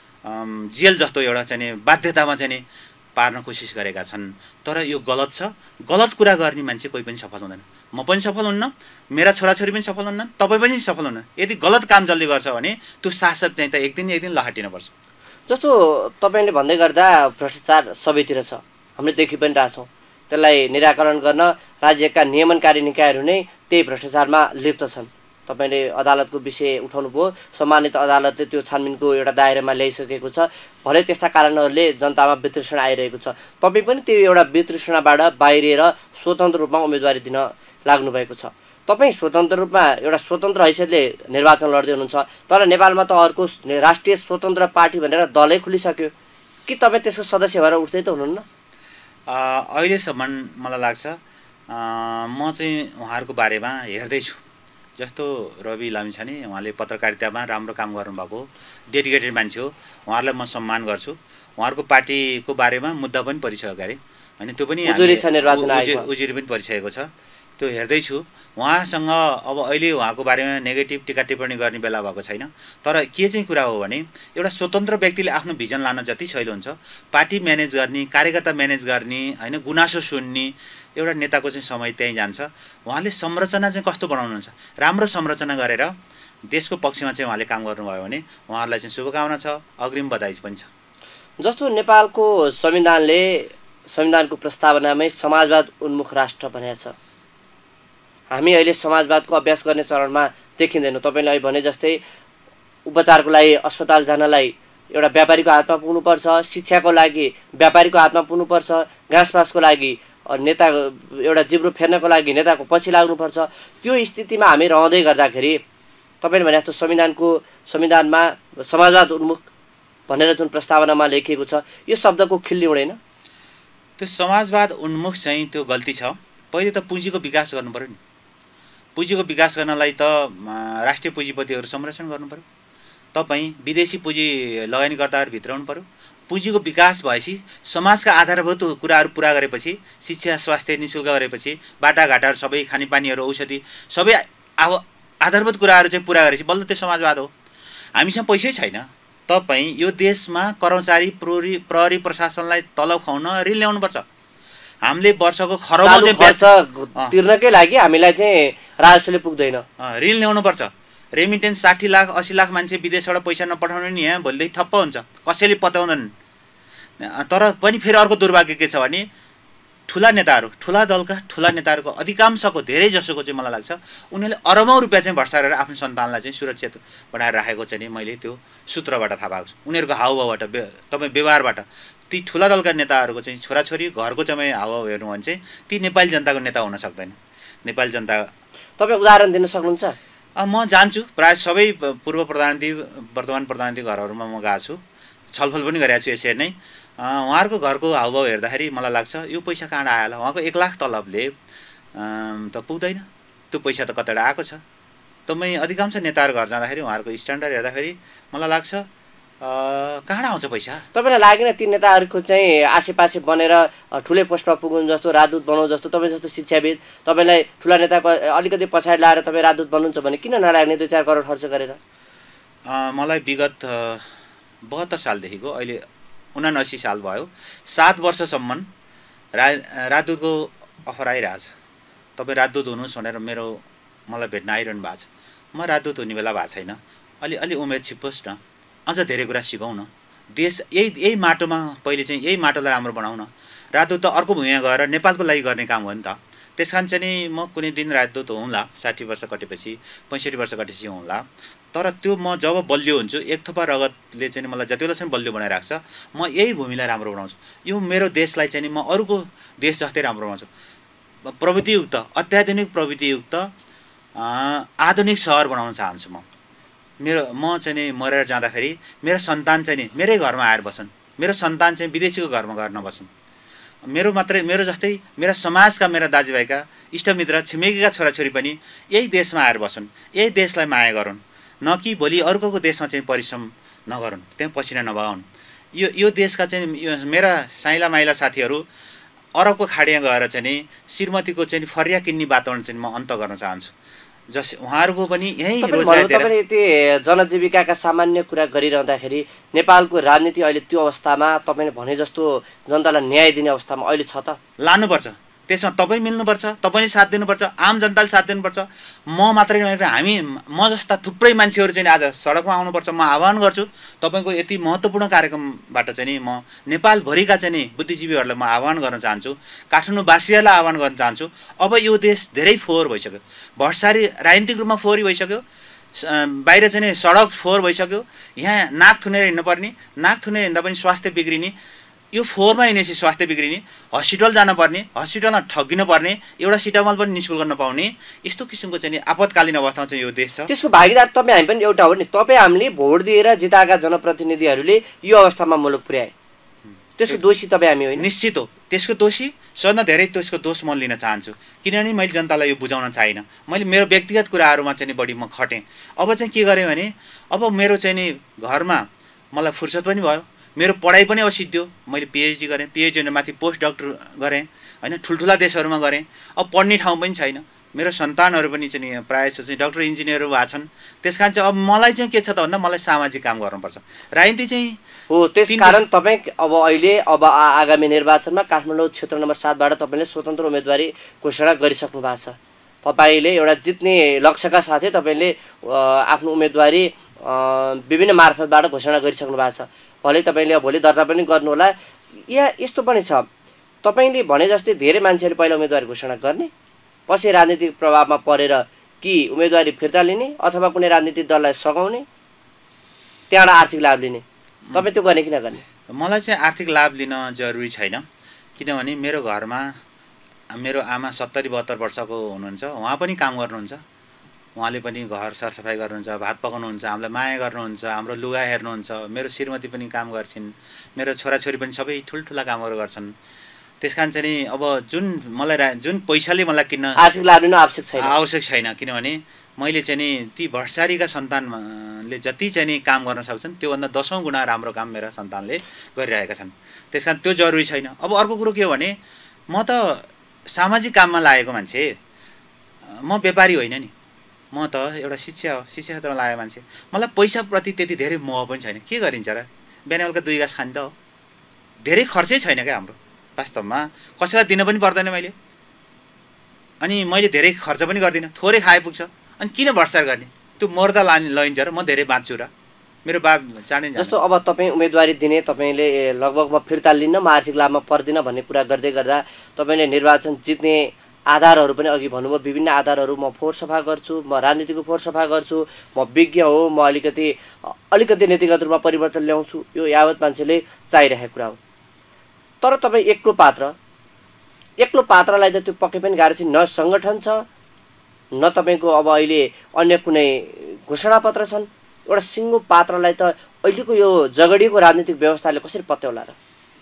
जेल जस्तो एउटा चाहिँ नि बाध्यतामा चाहिँ नि पार्न कोसिस गरेका छन्। तर यो गलत छ। गलत कुरा गर्ने मान्छे कोही पनि सफल हुँदैन। म पनि सफल हुन्न, मेरा छोराछोरी पनि सफल हुन्न, तपाईँ पनि सफल हुन्न। यदि गलत काम जसले गर्छ भने त्यो शासक चाहिँ त एक दिन लहाटिनुपर्छ। जस्तो तपाईँले भन्दै गर्दा भ्रष्टाचार सबैतिर छ, हामीले देखि पनि रहेछौँ। त्यसलाई निराकरण गर्न राज्यका नियमनकारी निकायहरू नै त्यही भ्रष्टाचारमा लिप्त छन्। तपाईँले अदालतको विषय उठाउनु भयो, सम्मानित अदालतले त्यो छानबिनको एउटा दायरामा ल्याइसकेको छ। भले त्यस्ता कारणहरूले जनतामा वितृष्णा आइरहेको छ, तपाईँ पनि त्यो एउटा वितृष्णाबाट बाहिरिएर स्वतन्त्र रूपमा उम्मेदवारी दिन लाग्नुभएको छ। तपाईँ स्वतन्त्र रूपमा एउटा स्वतन्त्र हैसियतले निर्वाचन लड्दै हुनुहुन्छ, तर नेपालमा त अर्को राष्ट्रिय स्वतन्त्र पार्टी भनेर दलै खुलिसक्यो कि तपाईँ त्यसको सदस्य भएर उठ्दै त हुनुहुन्न? अहिलेसम्म मलाई लाग्छ म चाहिँ उहाँहरूको बारेमा हेर्दैछु। जस्तो रवि लामिछाने उहाँले पत्रकारितामा राम्रो काम गर्नुभएको डेडिकेटेड मान्छे हो, उहाँहरूलाई म सम्मान गर्छु। उहाँहरूको पार्टीको बारेमा मुद्दा पनि परिसकेको अरे होइन, त्यो पनि उजुरी पनि परिसकेको छ, त्यो हेर्दैछु। उहाँसँग अब अहिले उहाँको बारेमा नेगेटिभ टिका टिप्पणी गर्ने बेला भएको छैन। तर के चाहिँ कुरा हो भने एउटा स्वतन्त्र व्यक्तिले आफ्नो भिजन लान जति सहिलो हुन्छ, पार्टी म्यानेज गर्ने, कार्यकर्ता म्यानेज गर्ने होइन, गुनासो सुन्ने एउटा नेताको चाहिँ समय त्यहीँ जान्छ। उहाँले संरचना चाहिँ कस्तो बनाउनुहुन्छ, राम्रो संरचना गरेर देशको पक्षमा चाहिँ उहाँले काम गर्नुभयो भने उहाँहरूलाई चाहिँ शुभकामना छ, अग्रिम बधाई पनि छ। जस्तो नेपालको संविधानको प्रस्तावनामै समाजवाद उन्मुख राष्ट्र भनेको छ। हामी अहिले समाजवादको अभ्यास गर्ने चरणमा देखिँदैनौँ। तपाईँले अहिले भने जस्तै उपचारको लागि अस्पताल जानलाई एउटा व्यापारीको हातमा पुग्नुपर्छ, शिक्षाको लागि व्यापारीको हातमा पुग्नुपर्छ, घाँसपासको लागि नेता एउटा जिब्रो फेर्नको लागि नेताको पछि लाग्नुपर्छ। त्यो स्थितिमा हामी रहँदै गर्दाखेरि तपाईँले भने जस्तो संविधानमा समाजवाद उन्मुख भनेर जुन प्रस्तावनामा लेखिएको छ, यो शब्दको खिल्ली उडेन? त्यो समाजवाद उन्मुख चाहिँ त्यो गल्ती छ। पहिले त पुँजीको विकास गर्नु पर्यो नि। पुँजीको विकास गर्नलाई त राष्ट्रिय पुँजीपतिहरू संरक्षण गर्नु पर्यो। तपाईँ विदेशी पुँजी लगानीकर्ताहरू भित्राउनु पर्यो। पुँजीको विकास भएपछि समाजका आधारभूत कुराहरू पुरा गरेपछि, शिक्षा स्वास्थ्य निःशुल्क गरेपछि, बाटाघाटाहरू सबै खानेपानीहरू औषधि सबै आधारभूत कुराहरू चाहिँ पुरा गरेपछि बल्ल त्यो समाजवाद हो। हामीसँग पैसै छैन, तपाईँ यो देशमा कर्मचारी प्रहरी प्रशासनलाई तलब खुवाउन ऋण ल्याउनुपर्छ। हामीले वर्षको खरबौँ चाहिँ तिर्नकै लागि हामीलाई चाहिँ राजस्वले पुग्दैन, ऋण ल्याउनुपर्छ। रेमिटेन्स 60 लाख 80 लाख मान्छे विदेशबाट पैसा नपठाउने नि यहाँ भोलिदेखि ठप्प हुन्छ, कसैले पताउँदैनन्। तर पनि फेरि अर्को दुर्भाग्य के छ भने ठुला नेताहरू, ठुला दलका ठुला नेताहरूको अधिकांशको धेरै जसोको चाहिँ मलाई लाग्छ उनीहरूले अरबौँ रुपियाँ चाहिँ भर्सा गरेर आफ्नो सन्तानलाई चाहिँ सुरक्षित बनाएर राखेको चाहिँ नि मैले त्यो सूत्रबाट थाहा पाएको छु। उनीहरूको हाउभाउबाट तपाईँ व्यवहारबाट ती ठुला दलका नेताहरूको चाहिँ छोराछोरी घरको तपाईँ हाउभाउ हेर्नु भने चाहिँ ती नेपाली जनताको नेता हुन सक्दैन। नेपाली जनता तपाईँ उदाहरण दिन सक्नुहुन्छ? म जान्छु, प्रायः सबै पूर्व प्रधानमन्त्री वर्तमान प्रधानमन्त्री घरहरूमा म गएको छु, छलफल पनि गरेको छु यसरी नै। उहाँहरूको घरको हाउभाउ हेर्दाखेरि मलाई लाग्छ यो पैसा कहाँबाट आयो होला। उहाँको 1 लाख तलबले त पुग्दैन, त्यो पैसा त कतैबाट आएको छ। तपाईँ अधिकांश नेताहरू घर जाँदाखेरि उहाँहरूको स्ट्यान्डर्ड हेर्दाखेरि मलाई लाग्छ कहाँबाट आउँछ पैसा? तपाईँलाई लागेन ती नेताहरूको चाहिँ आसेपासे बनेर ठुलै पोस्टमा पुग्नु जस्तो, राजदूत बनाउनु जस्तो? तपाईँ जस्तो शिक्षाविद, तपाईँलाई ठुला नेताको अलिकति पछाडि लाएर तपाईँ राजदूत बन्नुहुन्छ भने किन नलाग्ने 2-4 करोड खर्च गरेर? मलाई विगत 72 सालदेखिको अहिले 79 साल भयो, 7 वर्षसम्म राजदूतको अफर आइरहेछ। तपाईँ राजदूत हुनुहोस् भनेर मलाई भेट्न आइरहनु भएको छ। म राजदूत हुने बेला भएको छैन, अलि उमेर छिप्पोस् न, अझ धेरै कुरा सिकौँ न। देश यही माटोमा पहिले चाहिँ यही माटोलाई राम्रो बनाउन, राजदूत त अर्को भुइँमा गएर नेपालको लागि गर्ने काम हो नि त। त्यस कारण चाहिँ म कुनै दिन राजदूत हुँला, 60 वर्ष कटेपछि 65 वर्ष कटेपछि हुँला। तर त्यो म जब बलियो हुन्छु, एक थोपा रगतले चाहिँ मलाई जति बेलासम्म बलियो बनाइराख्छ, म यही भूमिलाई राम्रो बनाउँछु। यो मेरो देशलाई चाहिँ म अरूको देश जस्तै राम्रो बनाउँछु। प्रविधियुक्त, अत्याधुनिक प्रविधियुक्त आधुनिक सहर बनाउन चाहन्छु म। म चाहिँ नि मरेर जाँदाखेरि मेरो सन्तान चाहिँ नि मेरै घरमा आएर बस्छन्, मेरो सन्तान चाहिँ विदेशीको घरमा गएर नबस्छन्। मेरो जस्तै मेरा समाजका, मेरा दाजुभाइका, इष्टमित्र, छिमेकीका छोराछोरी पनि यही देशमा आएर बस्छन्, यही देशलाई माया गरून्, न कि भोलि अर्कोको देशमा चाहिँ परिश्रम नगरून्, त्यहाँ पसिना नबगाउन्। यो देशका चाहिँ मेरा साइला माइला साथीहरू अरबको खाडीमा गएर चाहिँ नि श्रीमतीको चाहिँ फरिया किन्ने वातावरण चाहिँ म अन्त गर्न चाहन्छु। जस उहाँहरूको पनि यही रोजगार दिएर। तपाईले यति जनजीविकाका सामान्य कुरा गरिरहँदाखेरि नेपालको राजनीति अहिले त्यो अवस्थामा, तपाईले भने जस्तो जनतालाई न्याय दिने अवस्थामा अहिले छ त? लानुपर्छ, त्यसमा तपाईँ मिल्नुपर्छ, तपाईँले साथ दिनुपर्छ, आम जनताले साथ दिनुपर्छ। म मात्रै नभएर म जस्ता थुप्रै मान्छेहरू चाहिँ आज सडकमा आउनुपर्छ। म आह्वान गर्छु तपाईँको यति महत्त्वपूर्ण कार्यक्रमबाट चाहिँ नि म नेपालभरिका चाहिँ नि बुद्धिजीवीहरूलाई म आह्वान गर्न चाहन्छु, काठमाडौँवासीहरूलाई आह्वान गर्न चाहन्छु। अब यो देश धेरै फोहोर भइसक्यो, भर्सारी राजनीतिक रूपमा फोहोरी भइसक्यो, बाहिर चाहिँ नि सडक फोहोर भइसक्यो। यहाँ नाक थुनेर हिँड्नु पर्ने, नाक थुनेर हिँड्दा पनि स्वास्थ्य बिग्रिने, यो फोहोरमा हिँडेपछि स्वास्थ्य बिग्रिने, हस्पिटल जानुपर्ने, हस्पिटलमा ठगिनु पर्ने, एउटा सिटामल पनि निःशुल्क नपाउने, यस्तो किसिमको चाहिँ आपतकालीन अवस्थामा चाहिँ यो देश छ। त्यसको भागीदार तपाईँ हामी पनि एउटा हो नि। तपाईँ हामीले भोट दिएर जिताएका जनप्रतिनिधिहरूले यो अवस्थामा मुलुक पुर्याए, त्यसको दोषी तपाईँ हामी होइन? निश्चित हो, त्यसको दोषी सबभन्दा धेरै त्यसको दोष म लिन चाहन्छु, किनभने मैले जनतालाई यो बुझाउन चाहिनँ। मैले मेरो व्यक्तिगत कुराहरूमा चाहिँ बढी म खटेँ। अब चाहिँ के गरेँ भने अब मेरो चाहिँ नि घरमा मलाई फुर्सद पनि भयो, मेरो पढाइ पनि अब सिद्धियो। मैले पिएचडी गरेँ, पिएचडी माथि पोस्ट डक्टर गरेँ होइन, ठुल्ठुला देशहरूमा गरेँ। अब पढ्ने ठाउँ पनि छैन, मेरो सन्तानहरू पनि चाहिँ प्रायः जस्तो चाहिँ डक्टर इन्जिनियरहरू भएको छन्। त्यस कारण चाहिँ अब मलाई चाहिँ के छ त भन्दा मलाई सामाजिक काम गर्नुपर्छ, राजनीति चाहिँ हो। त्यस कारण तपाईँ अब अहिले आगामी निर्वाचनमा काठमाडौँ क्षेत्र नम्बर 7 बाट तपाईँले स्वतन्त्र उम्मेदवारी घोषणा गरिसक्नु भएको छ। तपाईँले एउटा जित्ने लक्ष्यका साथै तपाईँले आफ्नो उम्मेदवारी विभिन्न मार्फतबाट घोषणा गरिसक्नु भएको छ। भले तपाईँले भोलि दर्ता पनि गर्नुहोला। या यस्तो पनि छ, तपाईँले भने जस्तै धेरै मान्छेहरू पहिला उम्मेदवारी घोषणा गर्ने, पछि राजनीतिक प्रभावमा परेर कि उम्मेदवारी फिर्ता लिने अथवा कुनै राजनीतिक दललाई सघाउने, त्यहाँबाट आर्थिक लाभ लिने। तपाईँ त्यो गर्ने कि नगर्ने? मलाई चाहिँ आर्थिक लाभ लिन जरुरी छैन, किनभने मेरो घरमा मेरो आमा 70-72 वर्षको हुनुहुन्छ, उहाँ पनि काम गर्नुहुन्छ। उहाँले पनि घर सरसफाइ गर्नुहुन्छ, भात पकाउनुहुन्छ, हामीलाई माया गर्नुहुन्छ, हाम्रो लुगा हेर्नुहुन्छ। मेरो श्रीमती पनि काम गर्छिन्, मेरो छोराछोरी पनि सबै ठुल्ठुला कामहरू गर्छन्। त्यस कारण चाहिँ अब जुन पैसाले मलाई किन्न आर्थिक लाभ लिनु आवश्यक छैन, किनभने मैले चाहिँ नि ती भर्सारीका सन्तानले जति चाहिँ नि काम गर्न सक्छन् त्योभन्दा 10औं गुणा राम्रो काम मेरा सन्तानले गरिरहेका छन्। त्यस कारण त्यो जरुरी छैन। अब अर्को कुरो के हो भने म त सामाजिक काममा लागेको मान्छे, म व्यापारी होइन नि, म त एउटा शिक्षा क्षेत्रमा लागेको मान्छे। मलाई पैसाप्रति त्यति धेरै मोह पनि छैन। के गरिन्छ र, बिहान बेलुका 2 गाँस खाने त हो, धेरै खर्चै छैन क्या हाम्रो वास्तवमा। कसैलाई दिन पनि पर्दैन मैले, अनि मैले धेरै खर्च पनि गर्दिनँ, थोरै खाए पुग्छ। अनि किन भर्सार गर्ने, त्यो मर्दा लैन्छ र म धेरै बाँच्छु र मेरो बाब चाँडै जस्तो अब तपाईँ उम्मेदवारी दिने, तपाईँले लगभग म फिर्ता लिन्न, म आर्थिक लाभमा पर्दिनँ भन्ने कुरा गर्दै गर्दा तपाईँले निर्वाचन जित्ने आधारहरू पनि अघि भन्नुभयो, विभिन्न आधारहरू, म फोहोर सफा गर्छु, म राजनीतिको फोहोर सफा गर्छु, म विज्ञ हो, म अलिकति नीतिगत रूपमा परिवर्तन ल्याउँछु, यो यावत मान्छेले चाहिरहेको कुरा हो। तर तपाईँ एक्लो पात्रलाई त त्यो पक्कै पनि गाह्रो छ। न सङ्गठन छ, न तपाईँको अब अहिले अन्य कुनै घोषणापत्र छन्। एउटा सिङ्गो पात्रलाई त अहिलेको यो जगडिएको राजनीतिक व्यवस्थाले कसरी पत्याउला र?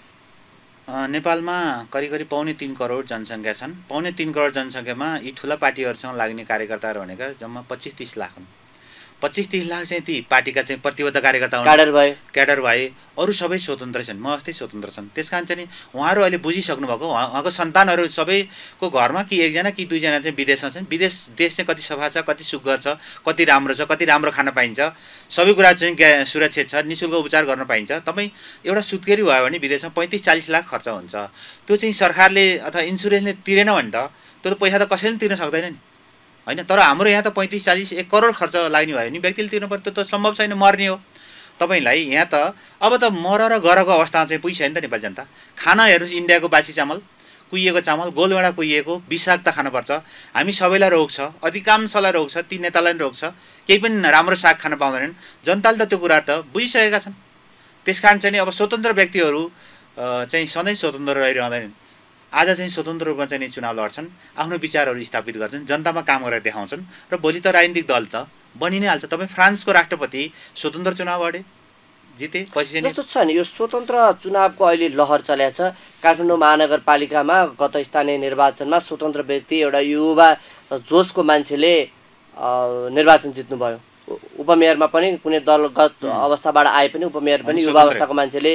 नेपालमा करिब 3.25 करोड जनसङ्ख्या छन्। 3.25 करोड जनसङ्ख्यामा यी ठुला पार्टीहरूसँग लाग्ने कार्यकर्ताहरू भनेका जम्मा 25-30 लाख हुन्। 25-30 लाख चाहिँ ती पार्टीका चाहिँ प्रतिबद्ध कार्यकर्ता हुन्, क्याडर भए, अरू सबै स्वतन्त्र छन्, म जस्तै स्वतन्त्र छन्। त्यस कारण चाहिँ उहाँहरू अहिले बुझिसक्नु भएको, उहाँको सन्तानहरू सबैको घरमा कि एकजना कि दुईजना चाहिँ विदेशमा छन्। देश चाहिँ कति सफा छ, कति सुग्घर छ, कति राम्रो छ, कति राम्रो खान पाइन्छ, सबै कुरा चाहिँ सुरक्षित छ, निःशुल्क उपचार गर्न पाइन्छ। तपाईँ एउटा सुत्केरी भयो भने विदेशमा 35-40 लाख खर्च हुन्छ। त्यो चाहिँ सरकारले अथवा इन्सुरेन्सले तिरेन भने त त्यो त पैसा त कसैले तिर्न सक्दैन नि होइन। तर हाम्रो यहाँ त 35-40-1 करोड खर्च लाग्ने भयो भने व्यक्तिले तिर्नु पर्यो, त्यो त सम्भव छैन, मर्ने हो। तपाईँलाई यहाँ त अब त मर र गरको अवस्थामा चाहिँ पुगिसक्यो नि त नेपाली जनता। खाना हेर्नुहोस्, इन्डियाको बासी चामल, कुहिएको चामल, गोलभेडा कुहिएको विषाक्त खानुपर्छ। हामी सबैलाई रोग छ, अधिकांशलाई रोग छ, ती नेतालाई रोग छ, केही पनि राम्रो साग खान पाउँदैनन्। जनताले त त्यो कुरा त बुझिसकेका छन्। त्यसकारण चाहिँ अब स्वतन्त्र व्यक्तिहरू चाहिँ सधैँ स्वतन्त्र रहिरहँदैनन्। आज चाहिँ स्वतन्त्र रूपमा चाहिँ चुनाव लड्छन्, आफ्नो विचारहरू स्थापित गर्छन्, जनतामा काम गरेर देखाउँछन् र भोलि त राजनीतिक दल त बनि नै हाल्छ। तपाईँ फ्रान्सको राष्ट्रपति स्वतन्त्र चुनाव लडे, जिते, पछि चाहिँ जस्तो छ नि यो स्वतन्त्र चुनावको अहिले लहर चलेको छ। काठमाडौँ महानगरपालिकामा गत स्थानीय निर्वाचनमा स्वतन्त्र व्यक्ति एउटा युवा जोसको मान्छेले निर्वाचन जित्नुभयो। उपमेयरमा पनि कुनै दलगत अवस्थाबाट आए पनि उपमेयर पनि युवा अवस्थाको मान्छेले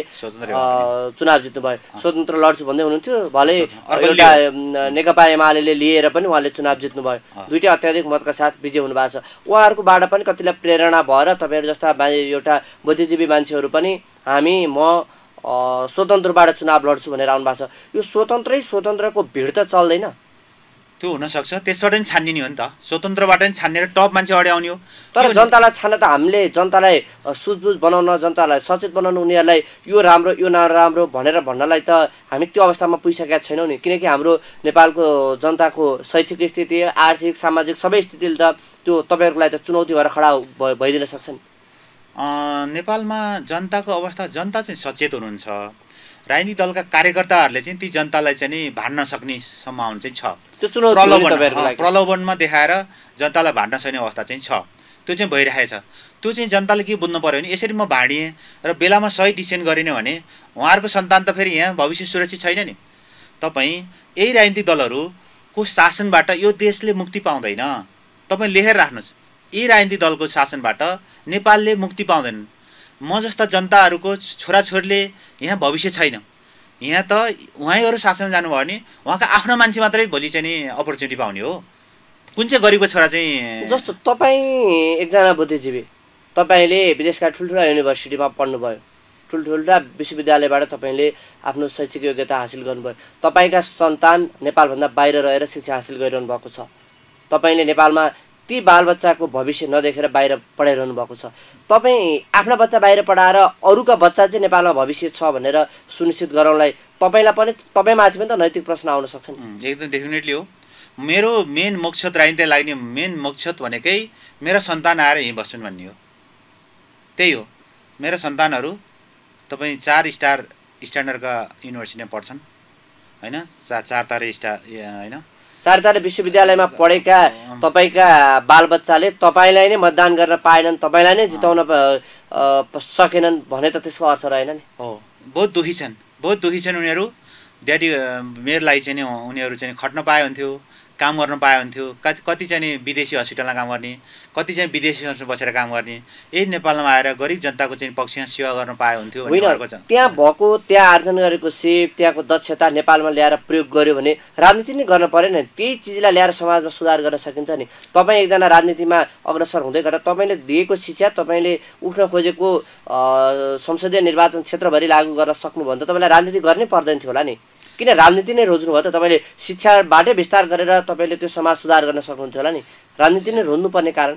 चुनाव जित्नुभयो। स्वतन्त्र लड्छु भन्दै हुनुहुन्थ्यो, भले एउटा नेकपा एमाले लिएर पनि उहाँले चुनाव जित्नुभयो। दुईटै अत्याधिक मतका साथ विजय हुनुभएको छ। उहाँहरूकोबाट पनि कतिलाई प्रेरणा भएर तपाईँहरू जस्ता एउटा बुद्धिजीवी मान्छेहरू पनि म स्वतन्त्रबाट चुनाव लड्छु भनेर आउनु भएको छ। यो स्वतन्त्रको भिड त चल्दैन? त्यो हुनसक्छ, त्यसबाट पनि छान्ने हो नि त। स्वतन्त्रबाट पनि छानेर टप मान्छे अगाडि आउने हो। तर जनतालाई छान्न त हामीले जनतालाई सुझबुझ बनाउन, जनतालाई सचेत बनाउन, उनीहरूलाई यो राम्रो यो नराम्रो भनेर भन्नलाई त हामी त्यो अवस्थामा पुगिसकेका छैनौँ नि। किनकि हाम्रो नेपालको जनताको शैक्षिक स्थिति, आर्थिक, सामाजिक सबै स्थितिले त त्यो तपाईँहरूको लागि त चुनौती भएर खडा भइदिन सक्छ नि। नेपालमा जनताको अवस्था, जनता चाहिँ सचेत हुनुहुन्छ। राजनीतिक दलका कार्यकर्ताहरूले चाहिँ ती जनतालाई चाहिँ नि भान्न सक्ने सम्भावना चाहिँ छ। प्रलोभनमा देखाएर जनतालाई भान्न सक्ने अवस्था चाहिँ छ। त्यो चाहिँ भइरहेछ। त्यो चाहिँ जनताले के बुझ्नु पर्यो भने यसरी म भाँडिएँ र बेलामा सही डिसिसन गरेन भने उहाँहरूको सन्तान त फेरि यहाँ भविष्य सुरक्षित छैन नि। तपाईँ यही राजनीतिक दलहरूको शासनबाट यो देशले मुक्ति पाउँदैन। तपाईँ लेखेर राख्नुहोस्, यी राजनीतिक दलको शासनबाट नेपालले मुक्ति पाउँदैनन्। म जस्ता जनताहरूको छोराछोरीले यहाँ भविष्य छैन। यहाँ त उहाँहरू शासन जानुभयो भने उहाँका आफ्नो मान्छे मात्रै भोलि चाहिँ नि अपर्च्युनिटी पाउने हो। कुन चाहिँ गरिबको छोरा चाहिँ जस्तो तपाईँ एकजना बुद्धिजीवी, तपाईँले विदेशका ठुल्ठुला युनिभर्सिटीमा पढ्नुभयो, ठुल्ठुला विश्वविद्यालयबाट तपाईँले आफ्नो शैक्षिक योग्यता हासिल गर्नुभयो। तपाईँका सन्तान नेपालभन्दा बाहिर रहेर शिक्षा हासिल गरिरहनु भएको छ। तपाईँले नेपालमा ती बालबच्चाको भविष्य नदेखेर बाहिर पढाइरहनु भएको छ। तपाईँ आफ्ना बच्चा बाहिर पढाएर अरूका बच्चा चाहिँ नेपालमा भविष्य छ भनेर सुनिश्चित गराउनलाई तपाईँलाई पनि तपाईँमाथि पनि त नैतिक प्रश्न आउन सक्छ नि। एकदम डेफिनेटली हो। मेरो मेन मकसद राजनीति लाग्ने मेन मकसद भनेकै मेरा सन्तान आएर यहीँ बस्छन् भन्ने हो। त्यही हो। मेरा सन्तानहरू तपाईँ 4 स्टार स्ट्यान्डर्डका युनिभर्सिटीमा पढ्छन् होइन, 4 तारे स्टार होइन, 4 तारे विश्वविद्यालयमा पढेका तपाईँका बालबच्चाले तपाईँलाई नै मतदान गर्न पाएनन्, तपाईँलाई नै जिताउन सकेनन् भने त त्यसको अर्थ रहेन नि। हो, बहुत दुखी छन् उनीहरू। ड्याडी मेरो लागि चाहिँ नि उनीहरू चाहिँ खट्न पाए हुन्थ्यो, काम गर्न पाए हुन्थ्यो। कति चाहिँ नि विदेशी हस्पिटलमा काम गर्ने, कति चाहिँ विदेशीहरूसँग बसेर काम गर्ने, यही नेपालमा आएर गरिब जनताको चाहिँ पक्षमा सेवा गर्न पाए हुन्थ्यो भन्ने खालको छ। त्यहाँ भएको, त्यहाँ आर्जन गरेको सिप, त्यहाँको दक्षता नेपालमा ल्याएर प्रयोग गर्यो भने राजनीति नै गर्न परेन। त्यही चिजलाई ल्याएर समाजमा सुधार गर्न सकिन्छ नि। तपाईँ एकजना राजनीतिमा अग्रसर हुँदै गर्दा तपाईँले दिएको शिक्षा, तपाईँले उठ्न खोजेको संसदीय निर्वाचन क्षेत्रभरि लागू गर्न सक्नुभयो भने त तपाईँलाई राजनीति गर्नै पर्दैन थियो होला नि। किन राजनीति नै रोज्नु भयो त? तपाईँले शिक्षाबाटै विस्तार गरेर तपाईँले त्यो समाज सुधार गर्न सक्नुहुन्थ्यो होला नि। राजनीति नै रोज्नुपर्ने कारण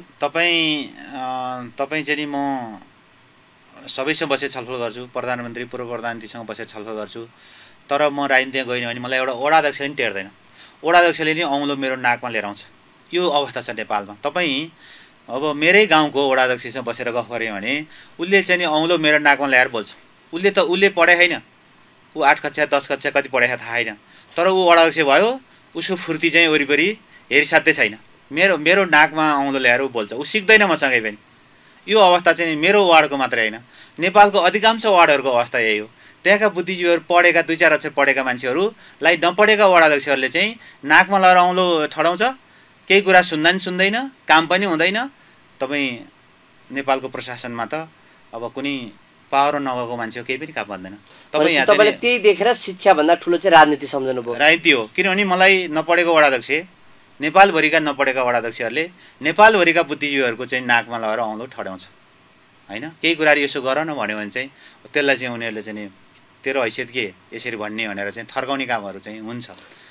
तपाईँ चाहिँ नि म सबैसँग बसेर छलफल गर्छु, प्रधानमन्त्री पूर्व प्रधानमन्त्रीसँग बसेर छलफल गर्छु। तर म राजनीतिमा गइनँ भने मलाई एउटा वडा अध्यक्षले नि टेर्दैन। वडा अध्यक्षले नि औँलो मेरो नाकमा लिएर आउँछ। यो अवस्था छ नेपालमा। तपाईँ अब मेरै गाउँको वडा अध्यक्षसँग बसेर गफ गऱ्यो भने उसले चाहिँ नि औँलो मेरो नाकमा ल्याएर बोल्छ। उसले पढे होइन, ऊ 8 कक्षा 10 कक्षा कति पढाएको थाहा छैन, तर ऊ वडा अध्यक्ष भयो। उसको फुर्ती चाहिँ वरिपरि हेरिसाध्यै छैन। मेरो नाकमा औँलो ल्याएर ऊ बोल्छ। ऊ सिक्दैन मसँगै पनि। यो अवस्था चाहिँ मेरो वार्डको मात्रै होइन, नेपालको अधिकांश वार्डहरूको अवस्था यही हो। त्यहाँका बुद्धिजीवीहरू पढेका 2-4 अक्षर पढेका मान्छेहरूलाई नपढेका वडा अध्यक्षहरूले चाहिँ नाकमा लगाएर औँलो ठडाउँछ। केही कुरा सुन्दैन, काम पनि हुँदैन। तपाईँ नेपालको प्रशासनमा त अब कुनै पावर नभएको मान्छे केही पनि काम गर्दैन। तपाईँले त्यही देखेर शिक्षा भन्दा ठुलो चाहिँ राजनीति सम्झनु भयो। राजनीति हो। किनभने मलाई नपढेको वडा अध्यक्ष, नेपालभरिका नपढेका वडा अध्यक्षहरूले नेपालभरिका बुद्धिजीवीहरूको चाहिँ नाकमा लगाएर औँलो ठडाउँछ होइन। केही कुराहरू यसो गर न भन्यो भने चाहिँ त्यसलाई चाहिँ उनीहरूले चाहिँ तेरो हैसियत के यसरी भन्ने भनेर चाहिँ थर्काउने कामहरू चाहिँ हुन्छ।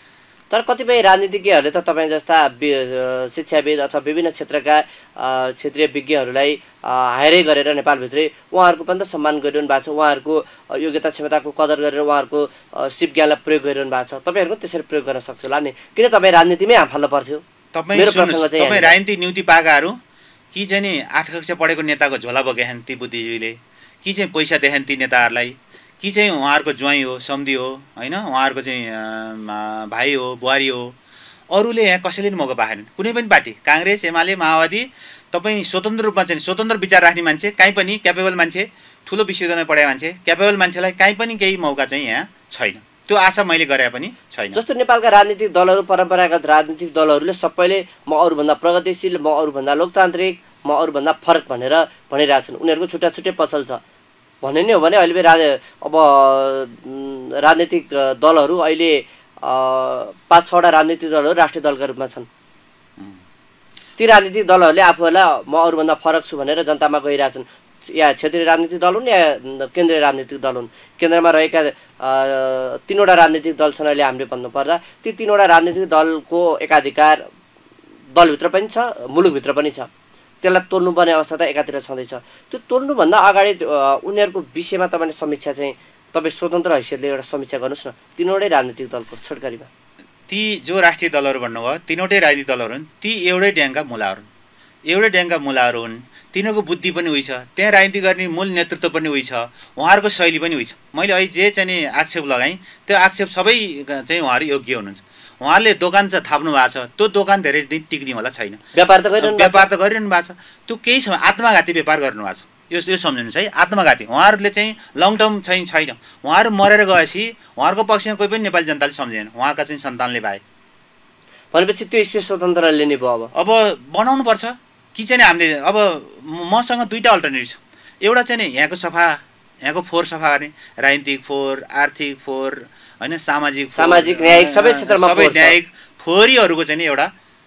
तर कतिपय राजनीतिज्ञहरूले त तपाईँ जस्ता शिक्षाविद अथवा विभिन्न क्षेत्रका क्षेत्रीय विज्ञहरूलाई हायरै गरेर नेपालभित्रै उहाँहरूको पनि त सम्मान गरिरहनु भएको छ, उहाँहरूको योग्यता क्षमताको कदर गरेर उहाँहरूको सिप ज्ञानलाई प्रयोग गरिरहनु भएको छ। तपाईँहरू पनि त्यसरी प्रयोग गर्न सक्छ होला नि, किन तपाईँ राजनीतिमै हाल्नु पर्थ्यो? मेरो प्रसङ्ग चाहिँ तपाईँ राजनीति न्युति पाएकाहरू कि चाहिँ नि 8 कक्षा पढेको नेताको झोला बोकेछन् ती बुद्धिजीवीले, कि चाहिँ पैसा देखान् ती नेताहरूलाई, कि चाहिँ उहाँहरूको ज्वाइँ हो, सम्धी हो, होइन, उहाँहरूको चाहिँ भाइ हो, बुहारी हो। अरूले यहाँ कसैले पनि मौका पाएनन्, कुनै पनि पार्टी, काङ्ग्रेस, एमाले, माओवादी। तपाईँ स्वतन्त्र रूपमा चाहिँ स्वतन्त्र विचार राख्ने मान्छे, काहीँ पनि क्यापेबल मान्छे, ठुलो विश्वविद्यालयमा पढाए मान्छे, क्यापेबल मान्छेलाई काहीँ पनि केही मौका चाहिँ यहाँ छैन। त्यो आशा मैले गरे पनि छैन। जस्तो नेपालका राजनीतिक दलहरू, परम्परागत राजनीतिक दलहरूले सबैले म अरूभन्दा प्रगतिशील, म अरूभन्दा लोकतान्त्रिक, म अरूभन्दा फरक भनेर भनिरहेछन्। उनीहरूको छुट्टा छुट्टै पसल छ भन्ने नै हो भने अहिले अब राजनीतिक दलहरू अहिले 5-6वटा राजनीतिक दलहरू राष्ट्रिय दलका रूपमा छन्। ती राजनीतिक दलहरूले आफूहरूलाई म अरूभन्दा फरक छु भनेर जनतामा गइरहेछन्। या क्षेत्रीय राजनीतिक दल हुन् या केन्द्रीय राजनीतिक दल हुन्। केन्द्रमा रहेका 3वटा राजनीतिक दल छन् अहिले हामीले भन्नुपर्दा। ती 3वटा राजनीतिक दलको एकाधिकार दलभित्र पनि छ, मुलुकभित्र पनि छ। त्यसलाई तोड्नुपर्ने अवस्था त एकातिर छँदैछ। त्यो तोड्नुभन्दा अगाडि उनीहरूको विषयमा तपाईँले समीक्षा चाहिँ तपाईँ स्वतन्त्र हैसियतले एउटा समीक्षा गर्नुहोस् न 3वटै राजनीतिक दलको छोटकरीमा। ती जो राष्ट्रिय दलहरू भन्नुभयो 3वटै राजनीतिक दलहरू हुन्, ती एउटै ड्याङका मुलाहरू हुन्, एउटै ड्याङका मुलाहरू हुन्। तिनीहरूको बुद्धि पनि उही छ, त्यहाँ राजनीति गर्ने मूल नेतृत्व पनि उही छ, उहाँहरूको शैली पनि उही छ। मैले अहिले जे चाहिँ नि आक्षेप लगाएँ त्यो आक्षेप सबै चाहिँ उहाँहरू योग्य हुनुहुन्छ। उहाँहरूले दोकान चाहिँ थाप्नु भएको छ, त्यो दोकान धेरै दिन टिक्ने होला छैन। व्यापार त गरिरहनु भएको छ, त्यो केही समय आत्मघाती व्यापार गर्नु भएको छ। यो सम्झिनुहोस् है, आत्मघाती। उहाँहरूले चाहिँ लङ टर्म चाहिँ छैन। उहाँहरू मरेर गएपछि उहाँहरूको पक्षमा कोही पनि नेपाली जनताले सम्झेन, उहाँका चाहिँ सन्तानले पाए भनेपछि त्यो स्पेस स्वतन्त्र लिने भयो। अब बनाउनु पर्छ कि चाहिँ हामीले अब मसँग 2टा अल्टरनेटिभ छ। एउटा चाहिँ नि यहाँको सफा, यहाँको फोहोर सफा गर्ने, राजनीतिक फोहोर, आर्थिक फोहोर, होइन, सामाजिक न्यायिक सबै क्षेत्रमा सबै न्यायिक फोहोरीहरूको चाहिँ नि एउटा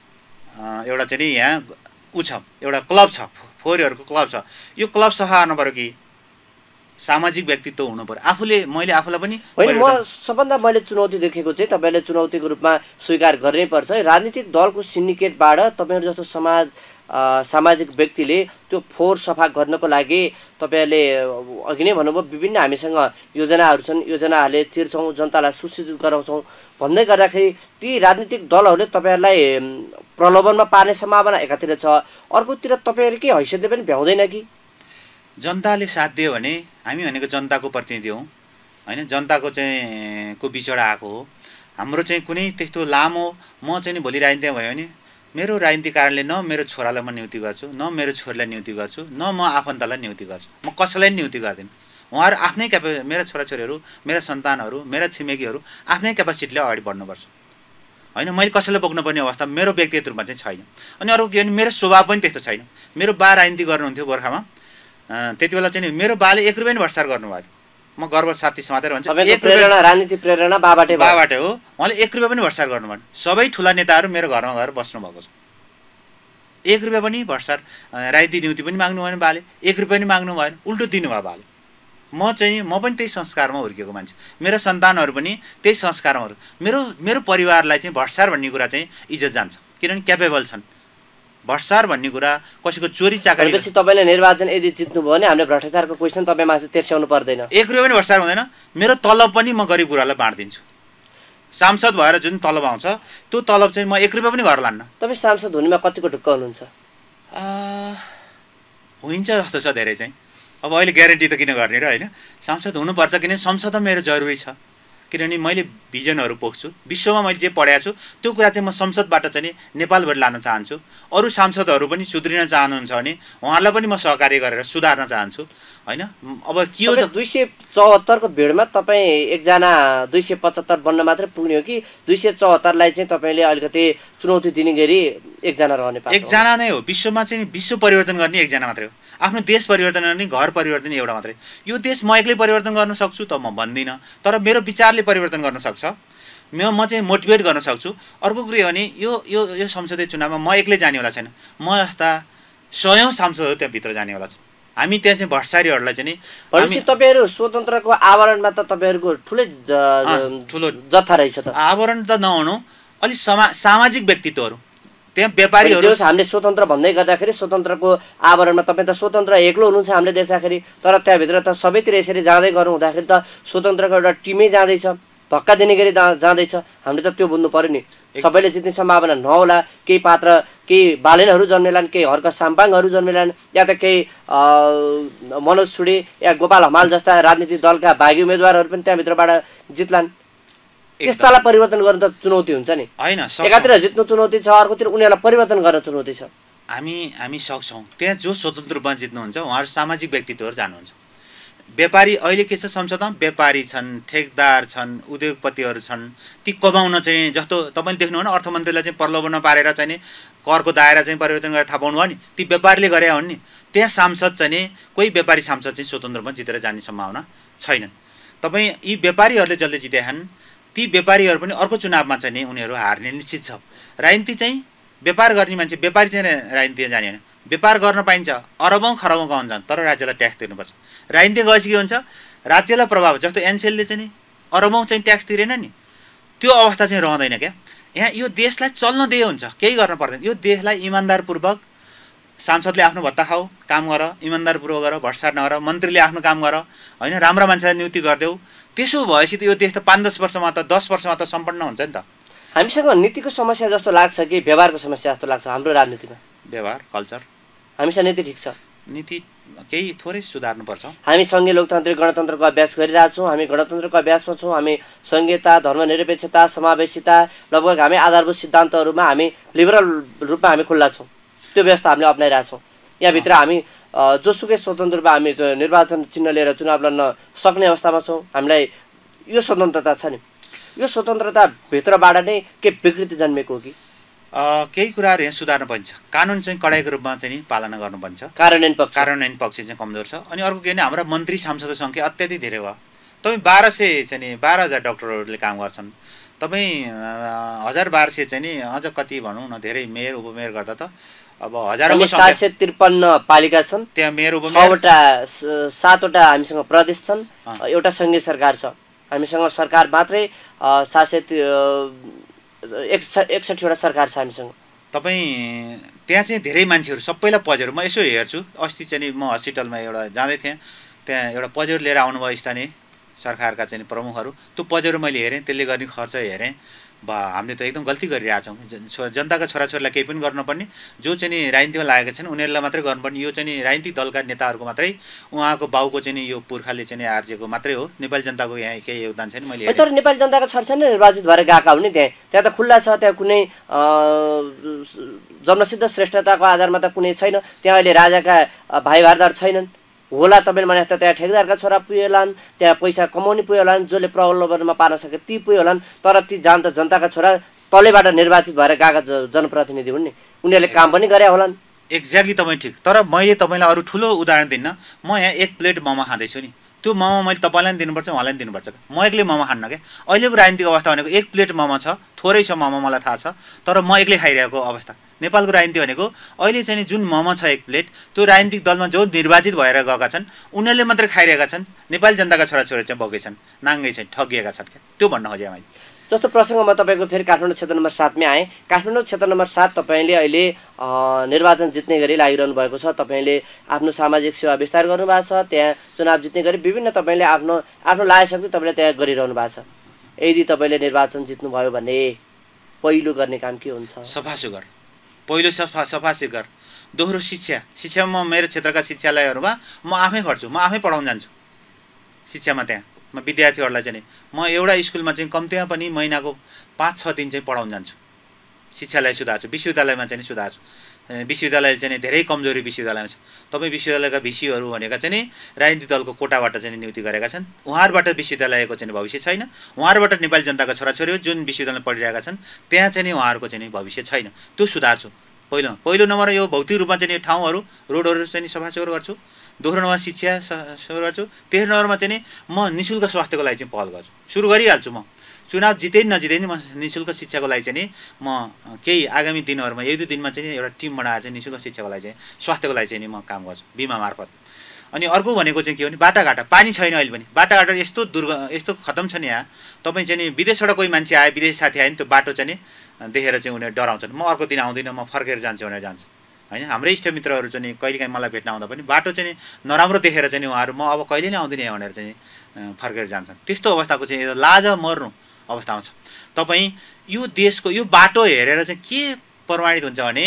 चाहिँ नि यहाँ छ, एउटा क्लब छ, फोहोरीहरूको क्लब छ। यो क्लब सफा गर्नु पऱ्यो कि सामाजिक व्यक्तित्व हुनु पऱ्यो। मैले आफूलाई पनि होइन, म सबभन्दा मैले चुनौती देखेको चाहिँ तपाईँले चुनौतीको रूपमा स्वीकार गर्नै पर्छ। राजनीतिक दलको सिन्डिकेटबाट तपाईँहरू जस्तो सामाजिक व्यक्तिले त्यो फोहोर सफा गर्नको लागि तपाईँहरूले अघि नै भन्नुभयो विभिन्न हामीसँग योजनाहरू छन्, योजनाहरूले तिर्छौँ, जनतालाई सुसूचित गराउँछौँ भन्दै गर्दाखेरि ती राजनीतिक दलहरूले तपाईँहरूलाई प्रलोभनमा पार्ने सम्भावना एकातिर छ, अर्कोतिर तपाईँहरूकै हैसियतले पनि भ्याउँदैन कि? जनताले साथ दियो भने, हामी भनेको जनताको प्रतिनिधि हौँ, होइन, जनताको चाहिँ को बिचबाट आएको हो। हाम्रो चाहिँ कुनै त्यस्तो लामो म चाहिँ नि भोलि राजनीतिमा भयो भने मेरो राजनीति कारणले न मेरो छोरालाई म नियुक्ति गर्छु, न मेरो छोरीलाई नियुक्ति गर्छु, न म आफन्तलाई नियुक्ति गर्छु, म कसैलाई पनि नियुक्ति गर्दिनँ। उहाँहरू आफ्नै मेरा छोराछोरीहरू, मेरा सन्तानहरू, मेरा छिमेकीहरू आफ्नै क्यापासिटीले अगाडि बढ्नुपर्छ, होइन। मैले कसैलाई बोक्नुपर्ने अवस्था मेरो व्यक्तिगत रूपमा चाहिँ छैन। अनि अर्को के भने मेरो स्वभाव पनि त्यस्तो छैन। मेरो बा राजनीति गर्नुहुन्थ्यो गोर्खामा, त्यति बेला चाहिँ मेरो बाले 1 रुपियाँ पनि भ्रष्टाचार गर्नुभयो। म गर्व साथी समातेर भन्छु, राजनीति प्रेरणा बाबाटै हो। उहाँले 1 रुपियाँ पनि भ्रष्टाचार गर्नुभयो। सबै ठुला नेताहरू मेरो घरमा गएर बस्नु भएको छ। 1 रुपियाँ पनि भ्रष्टाचार, राजनीति नियुक्ति पनि माग्नु भएन बाले, 1 रुपियाँ पनि माग्नु भएन, उल्टो दिनुभयो बाले। म पनि त्यही संस्कारमा हुर्केको मान्छे, मेरो सन्तानहरू पनि त्यही संस्कारमा मेरो परिवारलाई चाहिँ भ्रष्टाचार भन्ने कुरा चाहिँ इज्जत जान्छ, किनभने क्यापेबल छन्। भ्रष्टाचार भन्ने कुरा कसैको चोरी चाकरी। तपाईँले निर्वाचन यदि जित्नुभयो भने हामीले भ्रष्टाचारको क्वेसन तपाईँमाथि तिर्स्याउनु पर्दैन, 1 रुपियाँ पनि भ्रष्टाचार हुँदैन। मेरो तलब पनि म गरिब गुरुहरूलाई बाँडिदिन्छु। सांसद भएर जुन तलब आउँछ त्यो तलब चाहिँ म 1 रुपियाँ पनि घर लान्न। तपाईँ सांसद हुनेमा कतिको ढुक्क हुनुहुन्छ? हुन्छ जस्तो छ धेरै चाहिँ। अब अहिले ग्यारेन्टी त किन गर्ने र, होइन। सांसद हुनुपर्छ किनभने संसद मेरो जरुरी छ, किनभने मैले भिजनहरू पोख्छु। विश्वमा मैले जे पढाएको छु त्यो कुरा चाहिँ म संसदबाट चाहिँ नेपालभरि लान चाहन्छु। अरू सांसदहरू पनि सुध्रिन चाहनुहुन्छ भने उहाँहरूलाई पनि म सहकार्य गरेर सुधार्न चाहन्छु, होइन। अब के हो, 274को भिडमा तपाईँ एकजना 275 बन्न मात्रै पुग्ने हो कि 274लाई चाहिँ तपाईँले अलिकति चुनौती दिने गरी एकजना रहने पार्छ? एकजना नै हो। विश्वमा चाहिँ विश्व परिवर्तन गर्ने एकजना मात्रै हो। आफ्नो देश परिवर्तन गर्ने, घर परिवर्तन एउटा मात्रै। यो देश म एक्लै परिवर्तन गर्न सक्छु त म भन्दिनँ, तर मेरो विचारले परिवर्तन गर्न सक्छ, म चाहिँ मोटिभेट गर्न सक्छु। अर्को कुरो हो भने यो संसदीय चुनावमा म एक्लै जानेवाला छैन, म जस्ता 100औं सांसदहरू त्यहाँभित्र जानेवाला छ। हामी त्यहाँ चाहिँ भ्रष्टाचारीहरूलाई चाहिँ नि तपाईँहरू स्वतन्त्रको आवरणमा त तपाईँहरूको ठुलो जत्था रहेछ त। आवरण त नहुनु, अलि सामाजिक व्यक्तित्वहरू त्यहाँ व्यापारीहरू हामीले स्वतन्त्र भन्दै गर्दाखेरि स्वतन्त्रको आवरणमा तपाईँ त स्वतन्त्र एक्लो हुनुहुन्छ हामीले देख्दाखेरि, तर त्यहाँभित्र त सबैतिर यसरी जाँदै गर्नु हुँदाखेरि त स्वतन्त्रको एउटा टिमै जाँदैछ, धक्का दिने गरी जाँदैछ। हामीले त त्यो बुझ्नु पर्यो नि। सबैले जित्ने सम्भावना नहोला, केही पात्र केही बालेनहरू जन्मेलान्, केही हर्क साम्पाङहरू जन्मेलान्, या त केही मनोज छुडे या गोपाल हमाल जस्ता राजनीतिक दलका भागी उम्मेदवारहरू पनि त्यहाँभित्रबाट जित्लान्। त्यस्तालाई परिवर्तन गर्न त चुनौती हुन्छ नि। होइन, एकातिर जित्नु चुनौती छ, अर्कोतिर उनीहरूलाई परिवर्तन गर्न चुनौती छ। हामी सक्छौँ। त्यहाँ जो स्वतन्त्र रूपमा जित्नुहुन्छ उहाँहरू सामाजिक व्यक्तित्वहरू जानुहुन्छ। व्यापारी अहिले के छ संसदमा, व्यापारी छन्, ठेकदार छन्, उद्योगपतिहरू छन्। ती कमाउन चाहिँ जस्तो तपाईँले देख्नु हो न, अर्थमन्त्रीलाई चाहिँ प्रलोभनमा पारेर चाहिँ नि करको दायरा चाहिँ परिवर्तन गरेर थाहा पाउनु भयो नि, ती व्यापारीले गरे हुन् नि। त्यहाँ सांसद चाहिँ नि कोही व्यापारी सांसद चाहिँ स्वतन्त्रमा जितेर जाने सम्भावना छैनन्। तपाईँ यी व्यापारीहरूले जसले जितेछन् ती व्यापारीहरू पनि अर्को चुनावमा चाहिँ नि उनीहरू हार्ने निश्चित छ। राजनीति चाहिँ व्यापार गर्ने मान्छे, व्यापारी चाहिँ राजनीतिमा जाने होइन। व्यापार गर्न पाइन्छ, अरबौँ खरबौँ कमाउन जान्छ, तर राज्यलाई ट्याक्स तिर्नुपर्छ। राजनीति गएपछि के हुन्छ, राज्यलाई प्रभाव, जस्तो एनसेलले चाहिँ नि अरबौँ चाहिँ ट्याक्स तिरेन नि, त्यो अवस्था चाहिँ रहँदैन क्या। यहाँ यो देशलाई चल्न दिए हुन्छ, केही गर्न पर्दैन। यो देशलाई इमान्दारपूर्वक सांसदले आफ्नो भत्ता खाऊ, काम गर, इमान्दारपूर्वक गर, भ्रष्टाचार नगर, मन्त्रीले आफ्नो काम गर, होइन, राम्रा मान्छेलाई नियुक्ति गरिदेऊ। त्यसो भएपछि त यो देश त 5-10 वर्षमा त 10 वर्षमा त सम्पन्न हुन्छ नि त। हामीसँग नीतिको समस्या जस्तो लाग्छ कि व्यवहारको समस्या जस्तो लाग्छ हाम्रो राजनीतिमा? व्यवहार, कल्चर। हामीसँग नीति ठिक छ, नीति केही थोरै सुधार्नुपर्छ। हामी सङ्घीय लोकतान्त्रिक गणतन्त्रको अभ्यास गरिरहेछौँ, हामी गणतन्त्रको अभ्यासमा छौँ, हामी सङ्घीयता, धर्मनिरपेक्षता, समावेशिता, लगभग हामी आधारभूत सिद्धान्तहरूमा हामी लिबरल रूपमा हामी खुल्ला छौँ। त्यो व्यवस्था हामीले अप्नाइरहेछौँ। यहाँभित्र हामी जोसुकै स्वतन्त्र रूपमा हामी निर्वाचन चिन्ह लिएर चुनाव लड्न सक्ने अवस्थामा छौँ। हामीलाई यो स्वतन्त्रता छ नि, यो स्वतन्त्रताभित्रबाट नै के विकृति जन्मेको हो कि? केही कुराहरू यहाँ सुधार्न पर्छ। कानुन चाहिँ कडाइको रूपमा चाहिँ नि पालना गर्नुपर्छ। कार्यान्वयन पक्ष चाहिँ कमजोर छ। अनि अर्को के भने हाम्रा मन्त्री सांसदको सङ्ख्या अत्याधिक धेरै भयो। तपाईँ 1200 चाहिँ नि 12,000 डक्टरहरूले काम गर्छन्। तपाईँ 1000-1200 चाहिँ नि अझ कति भनौँ न, धेरै मेयर उपमेयर गर्दा त अब हजारौँको 753 पालिका छन्। त्यहाँ मेयर उपमेयर 7वटा हामीसँग प्रदेश छन्, एउटा सङ्घीय सरकार छ। हामीसँग सरकार मात्रै 761वटा सरकार छ हामीसँग। तपाईँ त्यहाँ चाहिँ धेरै मान्छेहरू सबैलाई पजेर, म यसो हेर्छु, अस्ति चाहिँ नि म हस्पिटलमा एउटा जाँदै थिएँ, त्यहाँ एउटा पजेरो लिएर आउनुभयो स्थानीय सरकारका चाहिँ प्रमुखहरू। त्यो पजेरो मैले हेरेँ, त्यसले गर्ने खर्च हेरेँ, हामीले त एकदम गल्ती गरिरहेछौँ। जनताका छोराछोरीलाई केही पनि गर्नुपर्ने, जो चाहिँ नि राजनीतिमा लागेका छन् उनीहरूलाई मात्रै गर्नुपर्ने। यो चाहिँ नि राजनीतिक दलका नेताहरूको मात्रै, उहाँको बाउको चाहिँ नि यो पुर्खाले चाहिँ नि आर्जेको मात्रै हो। नेपाली जनताको यहाँ केही योगदान छैन। मैले तर नेपाली जनताका छोराछोरी निर्वाचित भएर गएका हुन् नि, त्यहाँ त खुल्ला छ। त्यहाँ कुनै जन्मसिद्ध श्रेष्ठताको आधारमा त कुनै छैन। त्यहाँ अहिले राजाका भाइ भारदार छैनन् होला। तपाईँले भने जस्तो त्यहाँ ठेकदारका छोरा पुगेलान्, त्यहाँ पैसा कमाउने पुगेलान्, जसले प्रलोभनमा पार्न सके ती पुगेलान्। तर ती जनताका छोरा तलैबाट निर्वाचित भएर गएका जनप्रतिनिधि हुन् नि, उनीहरूले काम पनि गरे होलान्। एक्ज्याक्टली तपाईँ ठिक। तर मैले तपाईँलाई अरू ठुलो उदाहरण दिन्न। म यहाँ 1 प्लेट मोमो खाँदैछु नि, त्यो मोमो मैले तपाईँलाई पनि दिनुपर्छ, उहाँलाई पनि दिनुपर्छ। म एक्लै मोमो खान्न क्या। अहिलेको राजनीतिक अवस्था भनेको 1 प्लेट मोमो छ, थोरै छ मोमो, मलाई थाहा छ, तर म एक्लै खाइरहेको अवस्था। नेपालको राजनीति भनेको अहिले चाहिँ नि जुन मोमो छ 1 प्लेट, त्यो राजनीतिक दलमा जो निर्वाचित भएर गएका छन् उनीहरूले मात्रै खाइरहेका छन्। नेपाली जनताका छोराछोरी चाहिँ बगै छन्, नाङ्गै छन्, ठगिएका छन् क्या। त्यो भन्न खोजेँ मैले। जस्तो प्रसङ्गमा तपाईँको फेरि काठमाडौँ क्षेत्र नम्बर 7मै आएँ। काठमाडौँ क्षेत्र नम्बर 7 तपाईँले अहिले निर्वाचन जित्ने गरी लागिरहनु भएको छ। तपाईँले आफ्नो सामाजिक सेवा विस्तार गर्नुभएको छ। त्यहाँ चुनाव जित्ने गरी विभिन्न तपाईँले आफ्नो लायशक्ति तपाईँले त्यहाँ गरिरहनु भएको छ। यदि तपाईँले निर्वाचन जित्नुभयो भने पहिलो गर्ने काम के हुन्छ? सफा सुग्घर। पहिलो सफा सुग्घर। दोहोरो शिक्षामा म मेरो क्षेत्रका शिक्षालयहरूमा म आफै खट्छु, म आफै पढाउन जान्छु शिक्षामा। त्यहाँ म विद्यार्थीहरूलाई चाहिँ म एउटा स्कुलमा चाहिँ कम्तीमा पनि महिनाको 5-6 दिन चाहिँ पढाउन जान्छु। शिक्षालय सुधार्छु, विश्वविद्यालयमा चाहिँ सुधार्छु। विश्वविद्यालय चाहिँ धेरै कमजोरी विश्वविद्यालयमा छ। तपाईँ विश्वविद्यालयका भिसीहरू भनेका चाहिँ राजनीतिक दलको कोटाबाट चाहिँ नियुक्ति गरेका छन्। उहाँहरूबाट विश्वविद्यालयको चाहिँ भविष्य छैन। उहाँहरूबाट नेपाली जनताका छोराछोरी जुन विश्वविद्यालयमा पढिरहेका छन् त्यहाँ चाहिँ उहाँहरूको चाहिँ भविष्य छैन। त्यो सुधार्छु। पहिलो नम्बर यो भौतिक रूपमा चाहिँ ठाउँहरू, रोडहरू चाहिँ सफा सुग्घर गर्छु। दोस्रो नम्बर शिक्षा सुरु गर्छु। तेस्रो नम्बरमा चाहिँ म निःशुल्क स्वास्थ्यको लागि चाहिँ पहल गर्छु, सुरु गरिहाल्छु। म चुनाव जिते नजिते नि म निःशुल्क शिक्षाको लागि चाहिँ म केही आगामी दिनहरूमा 1-2 दिनमा चाहिँ एउटा टिम बनाएर चाहिँ निःशुल्क शिक्षाको लागि चाहिँ स्वास्थ्यको लागि चाहिँ म काम गर्छु बिमा मार्फत। अनि अर्को भनेको चाहिँ के हो भने बाटाघाटा पानी छैन अहिले पनि बाटाघाटा यस्तो खतम छ नि यहाँ तपाईँ चाहिँ नि विदेशबाट कोही मान्छे आए विदेशी साथी आयो नि त्यो बाटो चाहिँ नि देखेर चाहिँ उनीहरू डराउँछन् म अर्को दिन आउँदिनँ म फर्केर जान्छु भनेर जान्छ होइन हाम्रै इष्टमित्रहरू चाहिँ नि कहिलेकाहीँ मलाई भेट्न आउँदा पनि बाटो चाहिँ नि नराम्रो देखेर चाहिँ नि उहाँहरू म अब कहिले नै आउँदिनँ भनेर चाहिँ फर्केर जान्छन् त्यस्तो अवस्थाको चाहिँ लाज मर्नु अवस्था आउँछ तपाईँ यो देशको यो बाटो हेरेर चाहिँ के प्रमाणित हुन्छ भने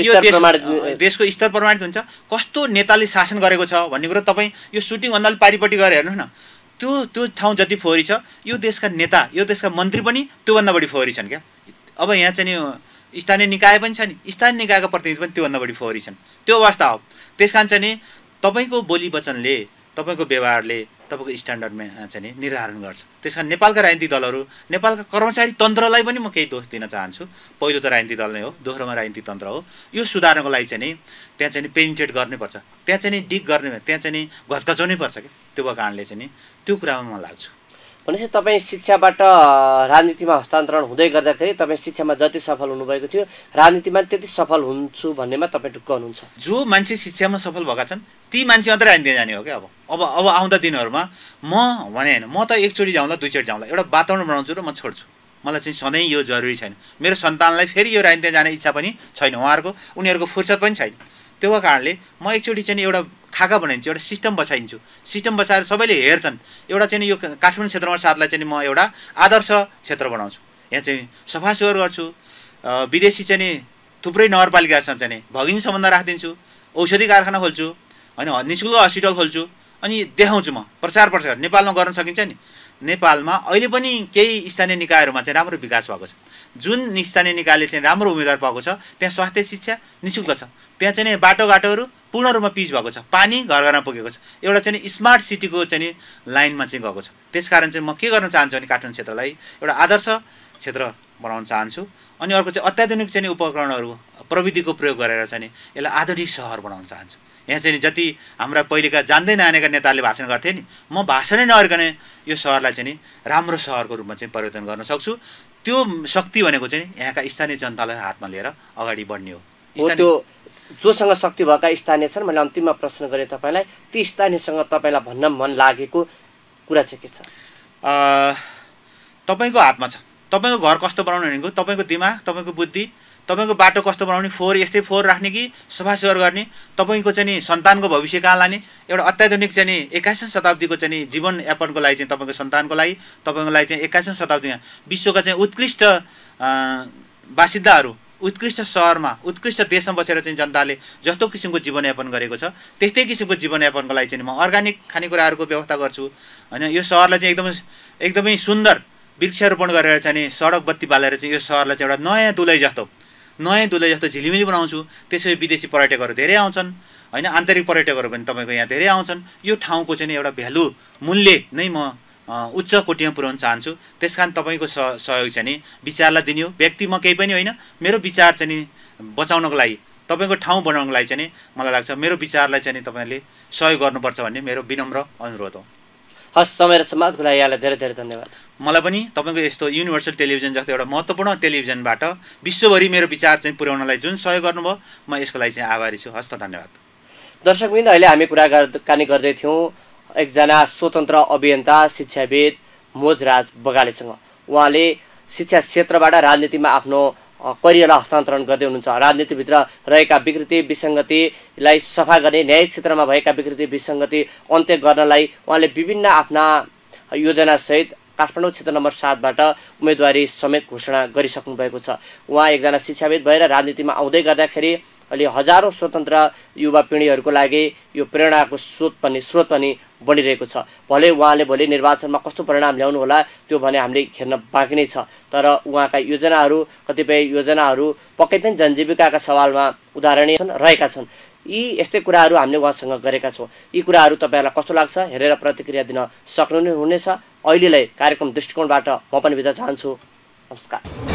देशको स्तर प्रमाणित हुन्छ कस्तो नेताले शासन गरेको छ भन्ने कुरो तपाईँ यो सुटिङ भन्दा पारिपट्टि गएर हेर्नु न त्यो ठाउँ जति फोहोरी छ यो देशका नेता यो देशका मन्त्री पनि त्योभन्दा बढी फोहोरी छन् क्या अब यहाँ चाहिँ नि स्थानीय निकाय पनि छ नि स्थानीय निकायका प्रतिनिधि पनि त्योभन्दा बढी फोहोरी छन् त्यो अवस्था हो त्यस कारण चाहिँ नि तपाईँको बोली वचनले तपाईँको व्यवहारले तपाईँको स्ट्यान्डर्डमा चाहिँ नि निर्धारण गर्छ त्यस कारण नेपालका राजनीतिक दलहरू नेपालका कर्मचारी तन्त्रलाई पनि म केही दोष दिन चाहन्छु पहिलो त राजनीतिक दल नै हो दोस्रोमा राजनीतिक तन्त्र हो यो सुधार्नको लागि चाहिँ नि त्यहाँ चाहिँ नि पेनिट्रेट गर्नैपर्छ त्यहाँ चाहिँ नि डिग गर्ने त्यहाँ चाहिँ नि घचघचाउनै पर्छ क्या त्यो भएको कारणले चाहिँ नि त्यो कुरामा म लाग्छु भनेपछि तपाईँ शिक्षाबाट राजनीतिमा हस्तान्तरण हुँदै गर्दाखेरि तपाईँ शिक्षामा जति सफल हुनुभएको थियो राजनीतिमा त्यति सफल हुन्छु भन्नेमा तपाईँ ढुक्क हुनुहुन्छ जो मान्छे शिक्षामा सफल भएका छन् ती मान्छे मात्रै राजनीति जाने हो क्या अब आउँदा दिनहरूमा म भने होइन म त एकचोटि जाउँला दुईचोटि जाउँला एउटा वातावरण बनाउँछु र म छोड्छु मलाई चाहिँ सधैँ यो जरुरी छैन मेरो सन्तानलाई फेरि यो राजनीति जाने इच्छा पनि छैन उनीहरूको फुर्सद पनि छैन त्यो भएको कारणले म एकचोटि चाहिँ एउटा खाका बनाइदिन्छु एउटा सिस्टम बसाइदिन्छु सिस्टम बसाएर सबैले हेर्छन् एउटा चाहिँ यो काठमाडौँ क्षेत्रमा साथलाई चाहिँ म एउटा आदर्श क्षेत्र बनाउँछु यहाँ चाहिँ सफा सुग्घर गर्छु विदेशी चाहिँ नि थुप्रै नगरपालिकासँग चाहिँ नि भगिनी सम्बन्ध राखिदिन्छु औषधि कारखाना खोल्छु होइन निःशुल्क हस्पिटल खोल्छु अनि देखाउँछु म प्रचार नेपालमा गर्न सकिन्छ नि नेपालमा अहिले पनि केही स्थानीय निकायहरूमा चाहिँ राम्रो विकास भएको छ जुन स्थानीय निकायले चाहिँ राम्रो उम्मेदवार पाएको छ त्यहाँ स्वास्थ्य शिक्षा निःशुल्क छ त्यहाँ चाहिँ बाटोघाटोहरू पूर्ण रूपमा पिच भएको छ पानी घर घरमा पुगेको छ एउटा चाहिँ स्मार्ट सिटीको चाहिँ लाइनमा चाहिँ गएको छ त्यसकारण चाहिँ म के गर्न चाहन्छु भने काठमाडौँ क्षेत्रलाई एउटा आदर्श क्षेत्र बनाउन चाहन्छु अनि अर्को चाहिँ अत्याधुनिक चाहिँ उपकरणहरू प्रविधिको प्रयोग गरेर चाहिँ यसलाई आधुनिक सहर बनाउन चाहन्छु यहाँ चाहिँ जति हाम्रा पहिलेका जान्दै नआनेका नेताले भाषण गर्थे नि म भाषणै नगरिकन यो सहरलाई चाहिँ राम्रो सहरको रूपमा चाहिँ परिवर्तन गर्न सक्छु त्यो शक्ति भनेको चाहिँ यहाँका स्थानीय जनतालाई हातमा लिएर अगाडि बढ्ने हो त्यो जोसँग शक्ति भएका स्थानीय छन् मैले अन्तिममा प्रश्न गरेँ तपाईँलाई ती स्थानीयसँग तपाईँलाई भन्न मन लागेको कुरा चाहिँ के छ तपाईँको हातमा छ तपाईँको घर कस्तो बनाउने भनेको तपाईँको दिमाग तपाईँको बुद्धि तपाईँको बाटो कस्तो बनाउने फोहोर यस्तै फोहोर राख्ने कि सफा सुग्घर गर्ने तपाईँको चाहिँ नि सन्तानको भविष्य कहाँ लाने एउटा अत्याधुनिक चाहिँ नि 21औं शताब्दीको चाहिँ नि जीवनयापनको लागि चाहिँ तपाईँको सन्तानको लागि तपाईँको लागि चाहिँ 21औं शताब्दीमा विश्वका चाहिँ उत्कृष्ट बासिन्दाहरू उत्कृष्ट सहरमा उत्कृष्ट देशमा बसेर चाहिँ जनताले जस्तो किसिमको जीवनयापन गरेको छ त्यस्तै किसिमको जीवनयापनको लागि चाहिँ म अर्ग्यानिक खानेकुराहरूको व्यवस्था गर्छु होइन यो सहरलाई चाहिँ एकदमै सुन्दर वृक्षारोपण गरेर चाहिँ सडक बत्ती बालेर चाहिँ यो सहरलाई चाहिँ एउटा नयाँ दुलै जस्तो झिलिमिली बनाउँछु त्यसै विदेशी पर्यटकहरू धेरै आउँछन् होइन आन्तरिक पर्यटकहरू पनि तपाईँको यहाँ धेरै आउँछन् यो ठाउँको चाहिँ एउटा भ्यालु मूल्य नै म उच्च कोटीमा पुर्याउन चाहन्छु त्यसकारण तपाईँको सहयोग चाहिँ नि विचारलाई दिने हो व्यक्ति म केही पनि होइन मेरो विचार चाहिँ नि बचाउनको लागि तपाईँको ठाउँ बनाउनको लागि चाहिँ नि मलाई लाग्छ मेरो विचारलाई चाहिँ नि तपाईँले सहयोग गर्नुपर्छ भन्ने मेरो विनम्र अनुरोध हो हस् समय र समाजको लागि यहाँलाई धेरै धेरै धन्यवाद मलाई पनि तपाईँको यस्तो युनिभर्सल टेलिभिजन जस्तो एउटा महत्त्वपूर्ण टेलिभिजनबाट विश्वभरि मेरो विचार चाहिँ पुर्याउनलाई जुन सहयोग गर्नुभयो म यसको लागि चाहिँ आभारी छु हस् त धन्यवाद दर्शकवृन्द अहिले हामी कुराकानी गर्दै थियौँ एकजना स्वतन्त्र अभियन्ता शिक्षाविद मोजराज बगालेसँग उहाँले शिक्षा क्षेत्रबाट राजनीतिमा आफ्नो करियरलाई हस्तान्तरण गर्दै हुनुहुन्छ राजनीतिभित्र रहेका विकृति विसङ्गतिलाई सफा गर्ने न्यायिक क्षेत्रमा भएका विकृति विसङ्गति अन्त्य गर्नलाई उहाँले विभिन्न आफ्ना योजनासहित काठमाडौँ क्षेत्र नम्बर 7बाट उम्मेदवारी समेत घोषणा गरिसक्नु भएको छ उहाँ एकजना शिक्षाविद भएर राजनीतिमा आउँदै गर्दाखेरि अहिले हजारौं स्वतन्त्र युवा पिँढीहरूको लागि यो प्रेरणाको स्रोत पनि बनिरहेको छ भले उहाँले भोलि निर्वाचनमा कस्तो परिणाम ल्याउनु होला त्यो भने हामीले हेर्न बाँकी नै छ तर उहाँका योजनाहरू कतिपय योजनाहरू पक्कै पनि जनजीविकाका सवालमा उदाहरणीय रहेका छन् यी यस्तै कुराहरू हामीले उहाँसँग गरेका छौँ यी कुराहरू तपाईँहरूलाई कस्तो लाग्छ हेरेर प्रतिक्रिया दिन सक्नुहुनेछ अहिलेलाई कार्यक्रम दृष्टिकोणबाट म पनि बिदा चाहन्छु नमस्कार